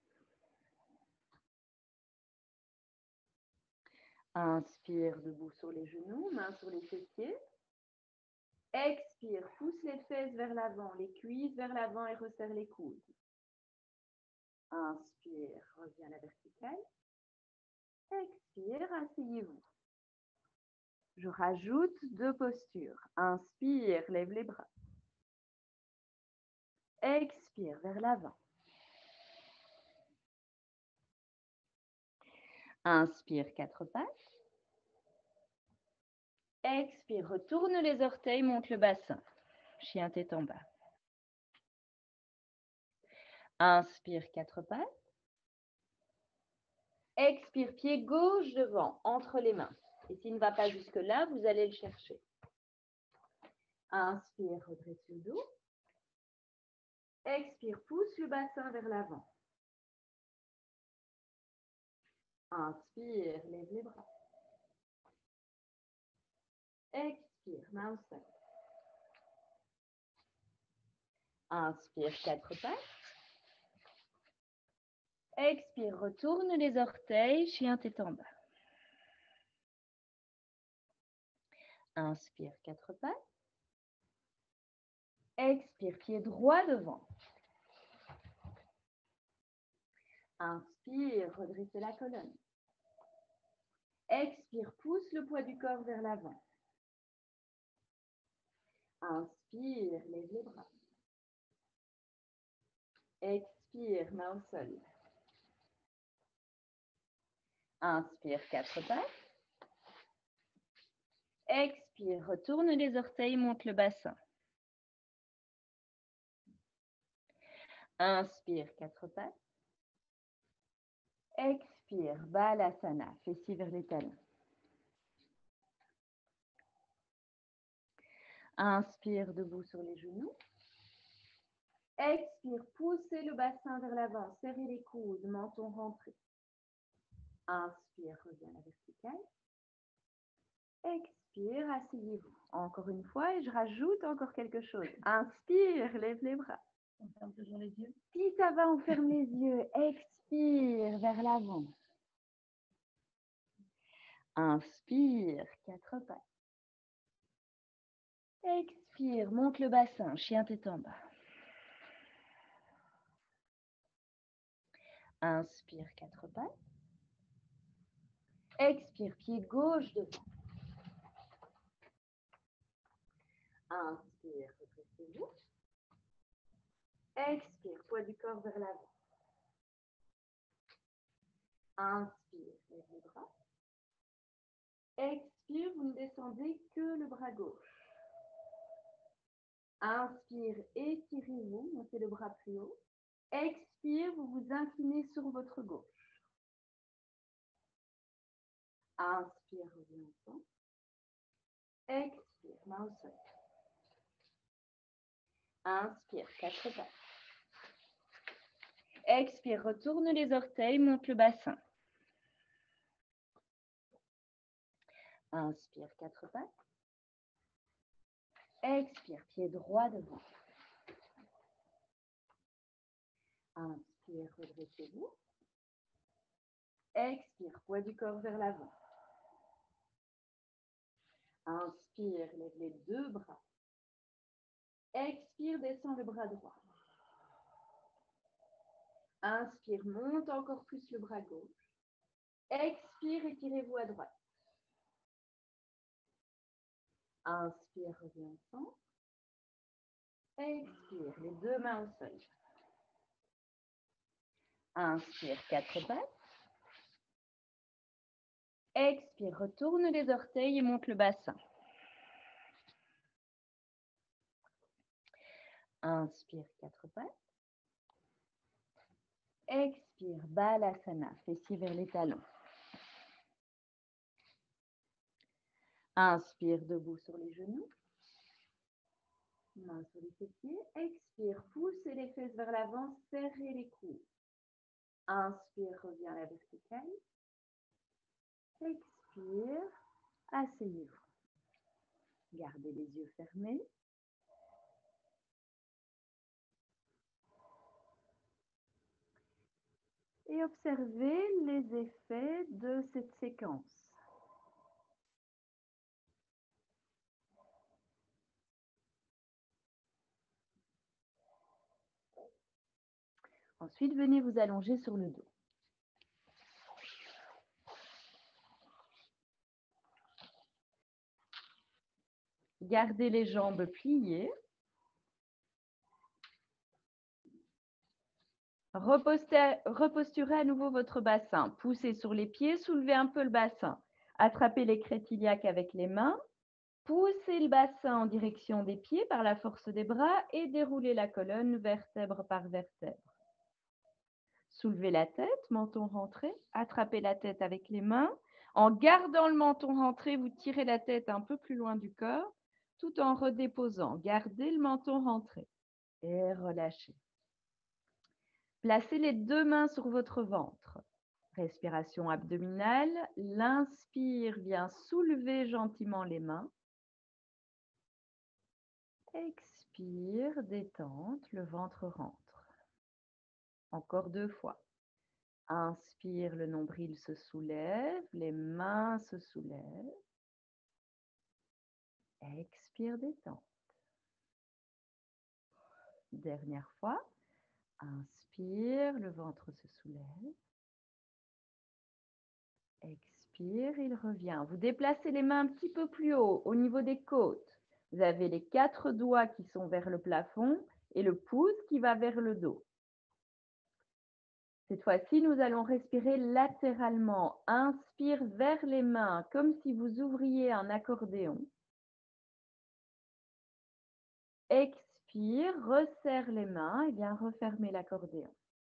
[SPEAKER 1] Inspire, debout sur les genoux, mains sur les fessiers. Expire, pousse les fesses vers l'avant, les cuisses vers l'avant et resserre les coudes. Inspire, reviens à la verticale. Expire, asseyez-vous. Je rajoute deux postures. Inspire, lève les bras. Expire vers l'avant. Inspire, quatre pattes. Expire, retourne les orteils, monte le bassin. Chien tête en bas. Inspire, quatre pattes. Expire, pied gauche devant, entre les mains. Et s'il ne va pas jusque-là, vous allez le chercher. Inspire, redresse le dos. Expire, pousse le bassin vers l'avant. Inspire, lève les bras. Expire, main au sol. Inspire, quatre pattes. Expire, retourne les orteils, chien tête en bas. Inspire, quatre pattes. Expire, pied droit devant. Inspire, redressez la colonne. Expire, pousse le poids du corps vers l'avant. Inspire, lève les bras. Expire, main au sol. Inspire, quatre pattes. Expire, retourne les orteils, monte le bassin. Inspire, quatre pattes. Expire, Balasana, fessiers vers les talons. Inspire, debout sur les genoux. Expire, poussez le bassin vers l'avant, serrez les coudes, menton rentré. Inspire, reviens à la verticale. Expire, asseyez-vous. Encore une fois, et je rajoute encore quelque chose. Inspire, lève les bras.
[SPEAKER 3] On ferme toujours les yeux.
[SPEAKER 1] Si ça va, on ferme les yeux. Expire vers l'avant. Inspire, quatre pattes. Expire, monte le bassin, chien tête en bas. Inspire, quatre pattes. Expire, pied gauche devant. Inspire, redressez-vous. Expire, poids du corps vers l'avant. Inspire, lève les bras. Expire, vous ne descendez que le bras gauche. Inspire, étirez-vous, montez le bras plus haut. Expire, vous vous inclinez sur votre gauche. Inspire, revenez au centre. Expire, main au sol. Inspire, quatre pattes. Expire, retourne les orteils, monte le bassin. Inspire, quatre pattes. Expire, pied droit devant. Inspire, redressez-vous. Expire, poids du corps vers l'avant. Inspire, lève les deux bras. Expire, descends le bras droit. Inspire, monte encore plus le bras gauche. Expire, étirez-vous à droite. Inspire, reviens au centre. Expire, les deux mains au sol. Inspire, quatre pattes. Expire, retourne les orteils et monte le bassin. Inspire, quatre pattes. Expire, Balasana, fessiers vers les talons. Inspire, debout sur les genoux. Main sur les fessiers. Expire, poussez les fesses vers l'avant, serrez les coudes. Inspire, reviens à la verticale. Expire, asseyez-vous. Gardez les yeux fermés. Et observez les effets de cette séquence. Ensuite, venez vous allonger sur le dos. Gardez les jambes pliées. Repostez, reposturez à nouveau votre bassin. Poussez sur les pieds, soulevez un peu le bassin. Attrapez les crêtes iliaques avec les mains. Poussez le bassin en direction des pieds par la force des bras et déroulez la colonne vertèbre par vertèbre. Soulevez la tête, menton rentré. Attrapez la tête avec les mains. En gardant le menton rentré, vous tirez la tête un peu plus loin du corps, tout en redéposant. Gardez le menton rentré et relâchez. Placez les deux mains sur votre ventre. Respiration abdominale. L'inspire vient soulever gentiment les mains. Expire, détente, le ventre rentre. Encore deux fois. Inspire, le nombril se soulève, les mains se soulèvent. Expire, détente. Dernière fois. Inspire, le ventre se soulève. Expire, il revient. Vous déplacez les mains un petit peu plus haut, au niveau des côtes. Vous avez les quatre doigts qui sont vers le plafond et le pouce qui va vers le dos. Cette fois-ci, nous allons respirer latéralement. Inspire vers les mains, comme si vous ouvriez un accordéon. Expire, resserre les mains et bien refermez l'accordéon.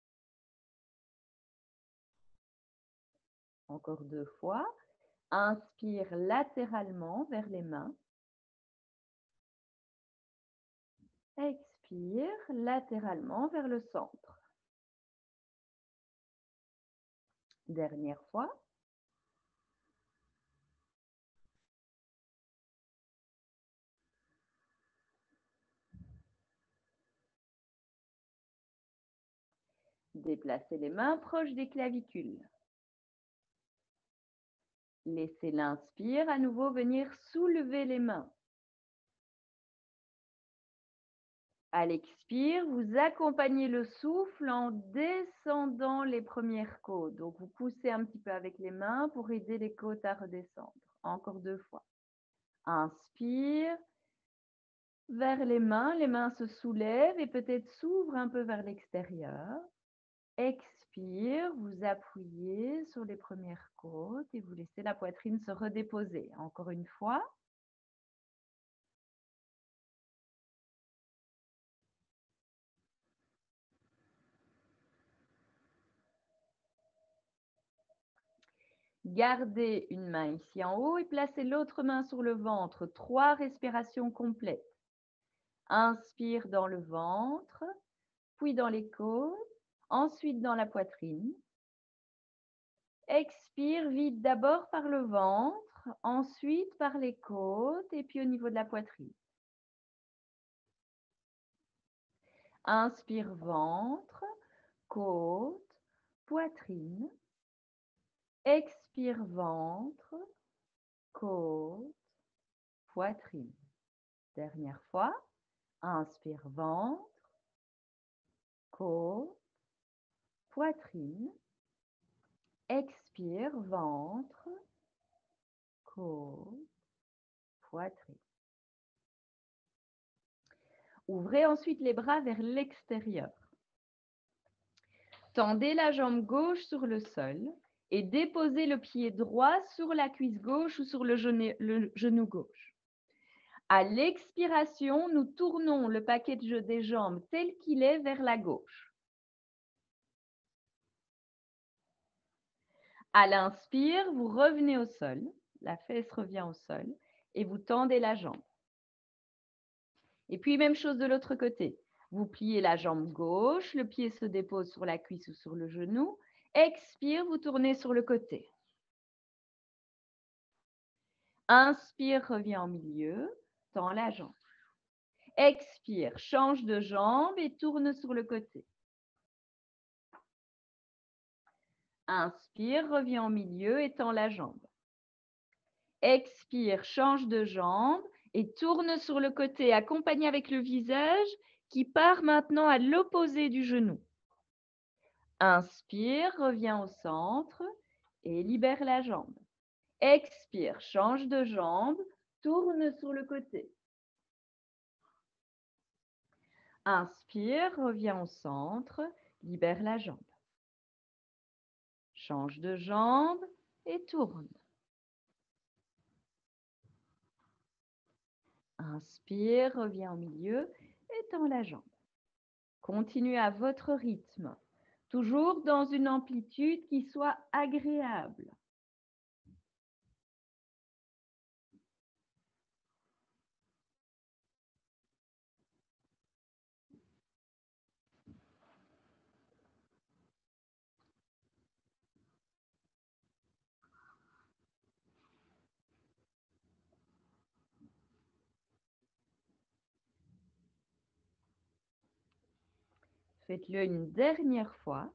[SPEAKER 1] Encore deux fois. Inspire latéralement vers les mains. Expire latéralement vers le centre. Dernière fois. Déplacez les mains proches des clavicules. Laissez l'inspire à nouveau venir soulever les mains. À l'expire, vous accompagnez le souffle en descendant les premières côtes. Donc, vous poussez un petit peu avec les mains pour aider les côtes à redescendre. Encore deux fois. Inspire vers les mains. Les mains se soulèvent et peut-être s'ouvrent un peu vers l'extérieur. Expire, vous appuyez sur les premières côtes et vous laissez la poitrine se redéposer. Encore une fois. Gardez une main ici en haut et placez l'autre main sur le ventre. Trois respirations complètes. Inspire dans le ventre, puis dans les côtes, ensuite dans la poitrine. Expire, vide d'abord par le ventre, ensuite par les côtes et puis au niveau de la poitrine. Inspire, ventre, côte, poitrine. Expire, ventre, côte, poitrine. Dernière fois. Inspire, ventre, côte, poitrine. Expire, ventre, côte, poitrine. Ouvrez ensuite les bras vers l'extérieur. Tendez la jambe gauche sur le sol et déposez le pied droit sur la cuisse gauche ou sur le genou, le genou gauche. À l'expiration, nous tournons le paquet de jeu des jambes tel qu'il est vers la gauche. À l'inspire, vous revenez au sol, la fesse revient au sol et vous tendez la jambe. Et puis, même chose de l'autre côté. Vous pliez la jambe gauche, le pied se dépose sur la cuisse ou sur le genou. Expire, vous tournez sur le côté. Inspire, reviens en milieu, tends la jambe. Expire, change de jambe et tourne sur le côté. Inspire, reviens au milieu et tends la jambe. Expire, change de jambe et tourne sur le côté, accompagné avec le visage qui part maintenant à l'opposé du genou. Inspire, reviens au centre et libère la jambe. Expire, change de jambe, tourne sur le côté. Inspire, reviens au centre, libère la jambe. Change de jambe et tourne. Inspire, reviens au milieu et tends la jambe. Continuez à votre rythme, toujours dans une amplitude qui soit agréable. Faites-le une dernière fois.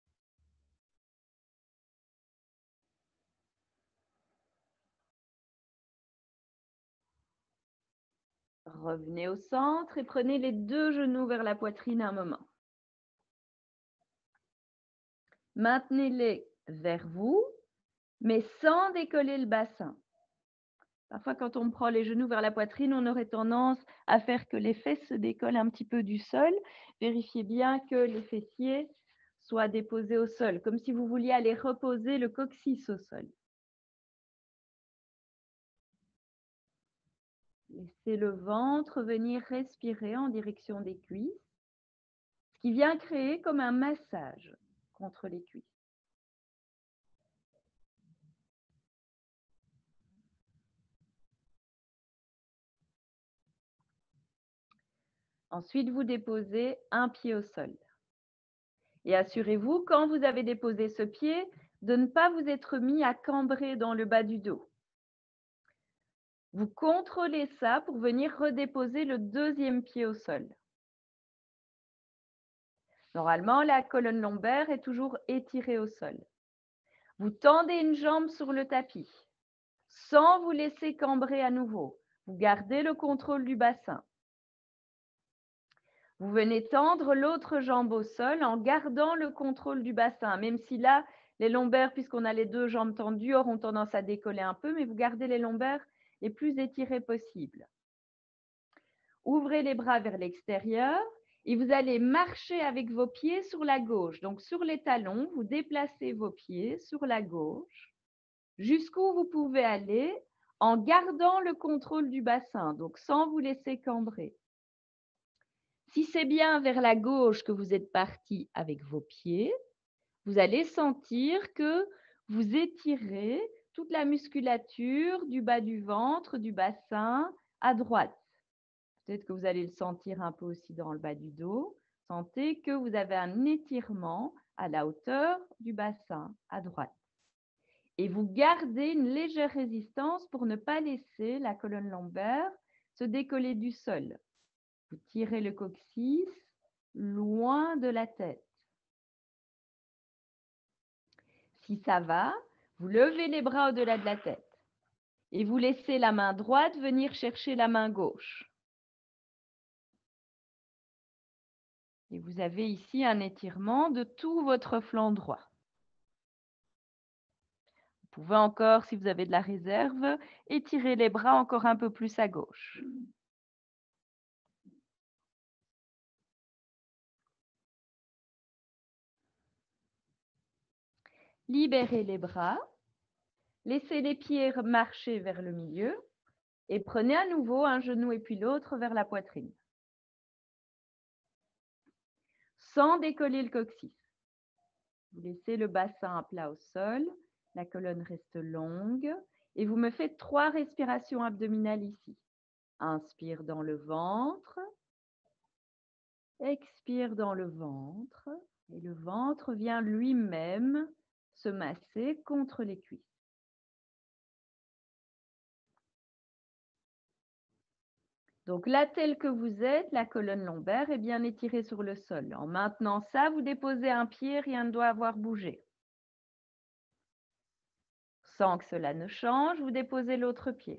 [SPEAKER 1] Revenez au centre et prenez les deux genoux vers la poitrine un moment. Maintenez-les vers vous, mais sans décoller le bassin. Parfois, quand on prend les genoux vers la poitrine, on aurait tendance à faire que les fesses se décollent un petit peu du sol. Vérifiez bien que les fessiers soient déposés au sol, comme si vous vouliez aller reposer le coccyx au sol. Laissez le ventre venir respirer en direction des cuisses, ce qui vient créer comme un massage contre les cuisses. Ensuite, vous déposez un pied au sol. Et assurez-vous, quand vous avez déposé ce pied, de ne pas vous être mis à cambrer dans le bas du dos. Vous contrôlez ça pour venir redéposer le deuxième pied au sol. Normalement, la colonne lombaire est toujours étirée au sol. Vous tendez une jambe sur le tapis, sans vous laisser cambrer à nouveau. Vous gardez le contrôle du bassin. Vous venez tendre l'autre jambe au sol en gardant le contrôle du bassin, même si là, les lombaires, puisqu'on a les deux jambes tendues, auront tendance à décoller un peu, mais vous gardez les lombaires les plus étirés possibles. Ouvrez les bras vers l'extérieur et vous allez marcher avec vos pieds sur la gauche. Donc, sur les talons, vous déplacez vos pieds sur la gauche jusqu'où vous pouvez aller en gardant le contrôle du bassin, donc sans vous laisser cambrer. Si c'est bien vers la gauche que vous êtes parti avec vos pieds, vous allez sentir que vous étirez toute la musculature du bas du ventre, du bassin, à droite. Peut-être que vous allez le sentir un peu aussi dans le bas du dos. Sentez que vous avez un étirement à la hauteur du bassin, à droite. Et vous gardez une légère résistance pour ne pas laisser la colonne lombaire se décoller du sol. Vous tirez le coccyx loin de la tête. Si ça va, vous levez les bras au-delà de la tête. Et vous laissez la main droite venir chercher la main gauche. Et vous avez ici un étirement de tout votre flanc droit. Vous pouvez encore, si vous avez de la réserve, étirer les bras encore un peu plus à gauche. Libérez les bras. Laissez les pieds marcher vers le milieu et prenez à nouveau un genou et puis l'autre vers la poitrine. Sans décoller le coccyx. Vous laissez le bassin à plat au sol, la colonne reste longue et vous me faites trois respirations abdominales ici. Inspire dans le ventre, expire dans le ventre et le ventre vient lui-même se masser contre les cuisses. Donc là, tel que vous êtes, la colonne lombaire est bien étirée sur le sol. En maintenant ça, vous déposez un pied, rien ne doit avoir bougé. Sans que cela ne change, vous déposez l'autre pied.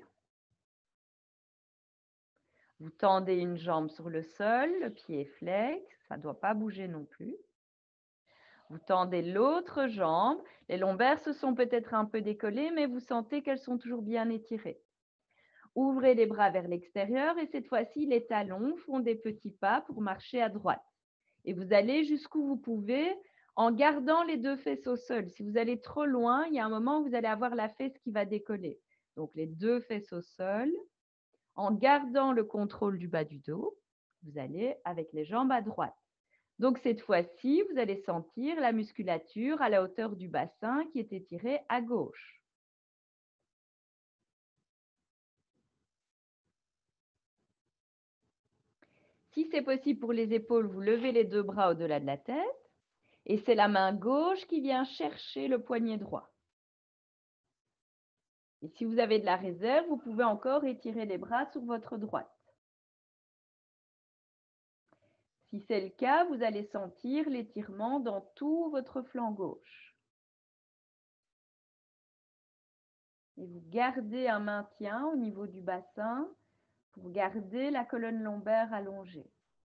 [SPEAKER 1] Vous tendez une jambe sur le sol, le pied est flex, ça ne doit pas bouger non plus. Vous tendez l'autre jambe, les lombaires se sont peut-être un peu décollées, mais vous sentez qu'elles sont toujours bien étirées. Ouvrez les bras vers l'extérieur et cette fois-ci, les talons font des petits pas pour marcher à droite. Et vous allez jusqu'où vous pouvez en gardant les deux fesses au sol. Si vous allez trop loin, il y a un moment où vous allez avoir la fesse qui va décoller. Donc les deux fesses au sol. En gardant le contrôle du bas du dos, vous allez avec les jambes à droite. Donc cette fois-ci, vous allez sentir la musculature à la hauteur du bassin qui est étirée à gauche. Si c'est possible pour les épaules, vous levez les deux bras au-delà de la tête et c'est la main gauche qui vient chercher le poignet droit. Et si vous avez de la réserve, vous pouvez encore étirer les bras sur votre droite. Si c'est le cas, vous allez sentir l'étirement dans tout votre flanc gauche. Et vous gardez un maintien au niveau du bassin pour garder la colonne lombaire allongée.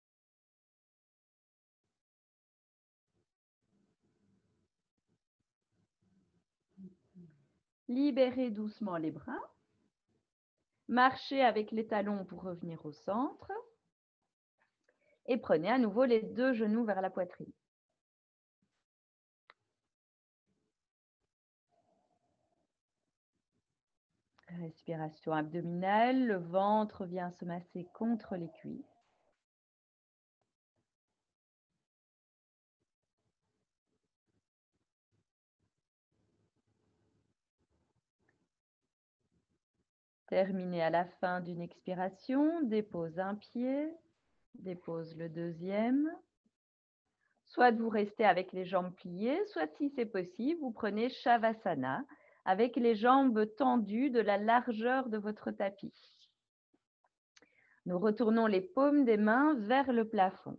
[SPEAKER 1] Libérez doucement les bras. Marchez avec les talons pour revenir au centre. Et prenez à nouveau les deux genoux vers la poitrine. Respiration abdominale, le ventre vient se masser contre les cuisses. Terminez à la fin d'une expiration, dépose un pied, dépose le deuxième. Soit vous restez avec les jambes pliées, soit si c'est possible, vous prenez Shavasana avec les jambes tendues de la largeur de votre tapis. Nous retournons les paumes des mains vers le plafond.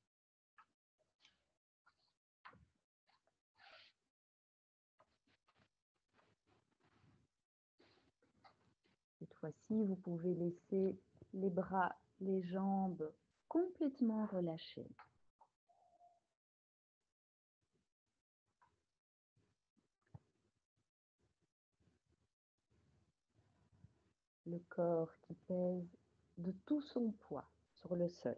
[SPEAKER 1] Cette fois-ci, vous pouvez laisser les bras, les jambes complètement relâchées. Le corps qui pèse de tout son poids sur le sol.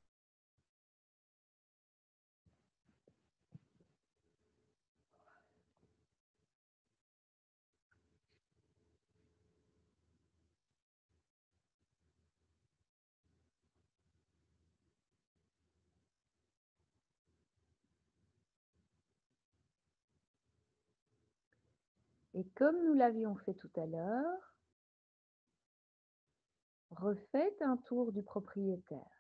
[SPEAKER 1] Et comme nous l'avions fait tout à l'heure, refaites un tour du propriétaire.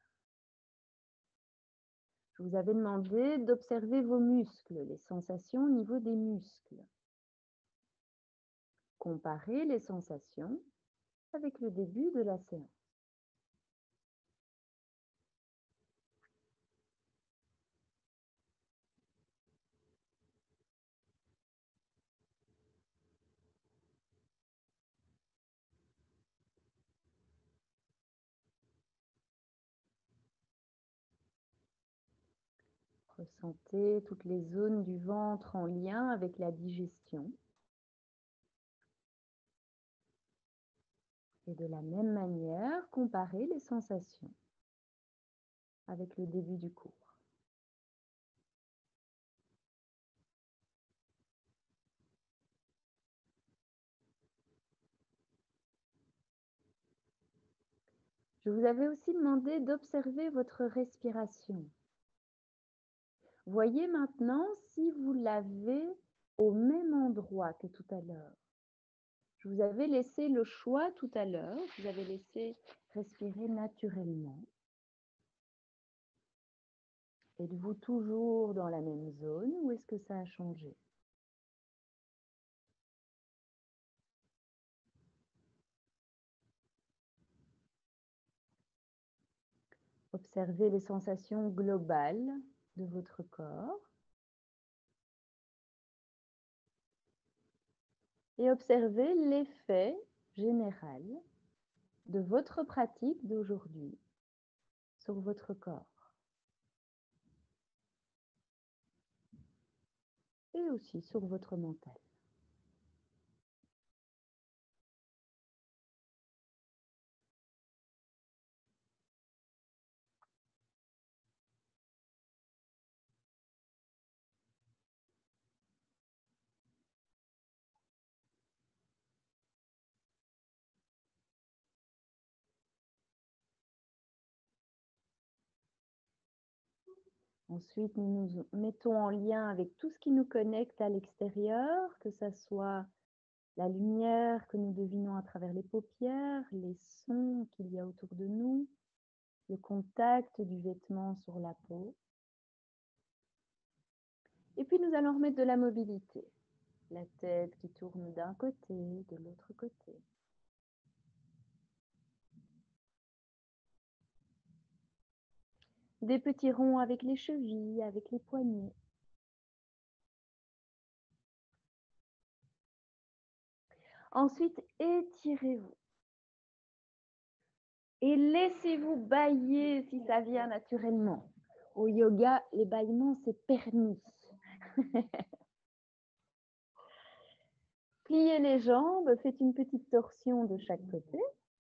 [SPEAKER 1] Je vous avais demandé d'observer vos muscles, les sensations au niveau des muscles. Comparez les sensations avec le début de la séance. Ressentez toutes les zones du ventre en lien avec la digestion. Et de la même manière, comparez les sensations avec le début du cours. Je vous avais aussi demandé d'observer votre respiration. Voyez maintenant si vous l'avez au même endroit que tout à l'heure. Je vous avais laissé le choix tout à l'heure, je vous avais laissé respirer naturellement. Êtes-vous toujours dans la même zone ou est-ce que ça a changé? Observez les sensations globales de votre corps. Et observez l'effet général de votre pratique d'aujourd'hui sur votre corps. Et aussi sur votre mental. Ensuite, nous nous mettons en lien avec tout ce qui nous connecte à l'extérieur, que ce soit la lumière que nous devinons à travers les paupières, les sons qu'il y a autour de nous, le contact du vêtement sur la peau. Et puis, nous allons remettre de la mobilité. La tête qui tourne d'un côté, de l'autre côté. Des petits ronds avec les chevilles, avec les poignets. Ensuite, étirez-vous. Et laissez-vous bâiller si ça vient naturellement. Au yoga, les bâillements, c'est permis. Pliez les jambes, faites une petite torsion de chaque côté.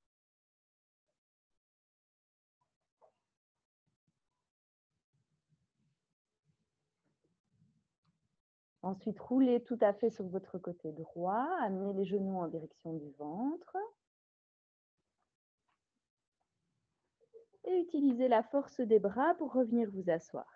[SPEAKER 1] Ensuite, roulez tout à fait sur votre côté droit, amenez les genoux en direction du ventre. Et utilisez la force des bras pour revenir vous asseoir.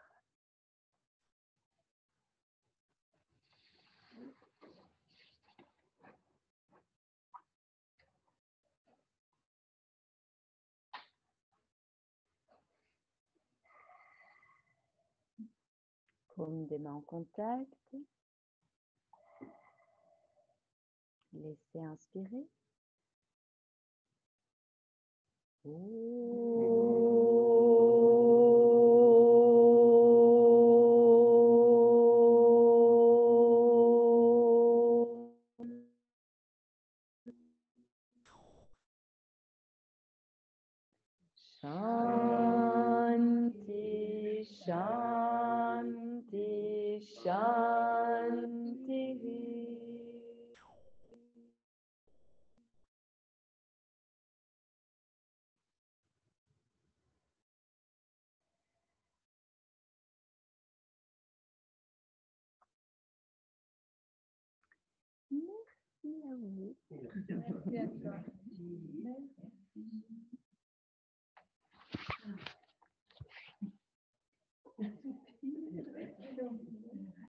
[SPEAKER 1] Paume des mains en contact. Laissez inspirer. Shanti, Shanti, Shanti. Merci à vous.
[SPEAKER 3] Merci à toi. Merci.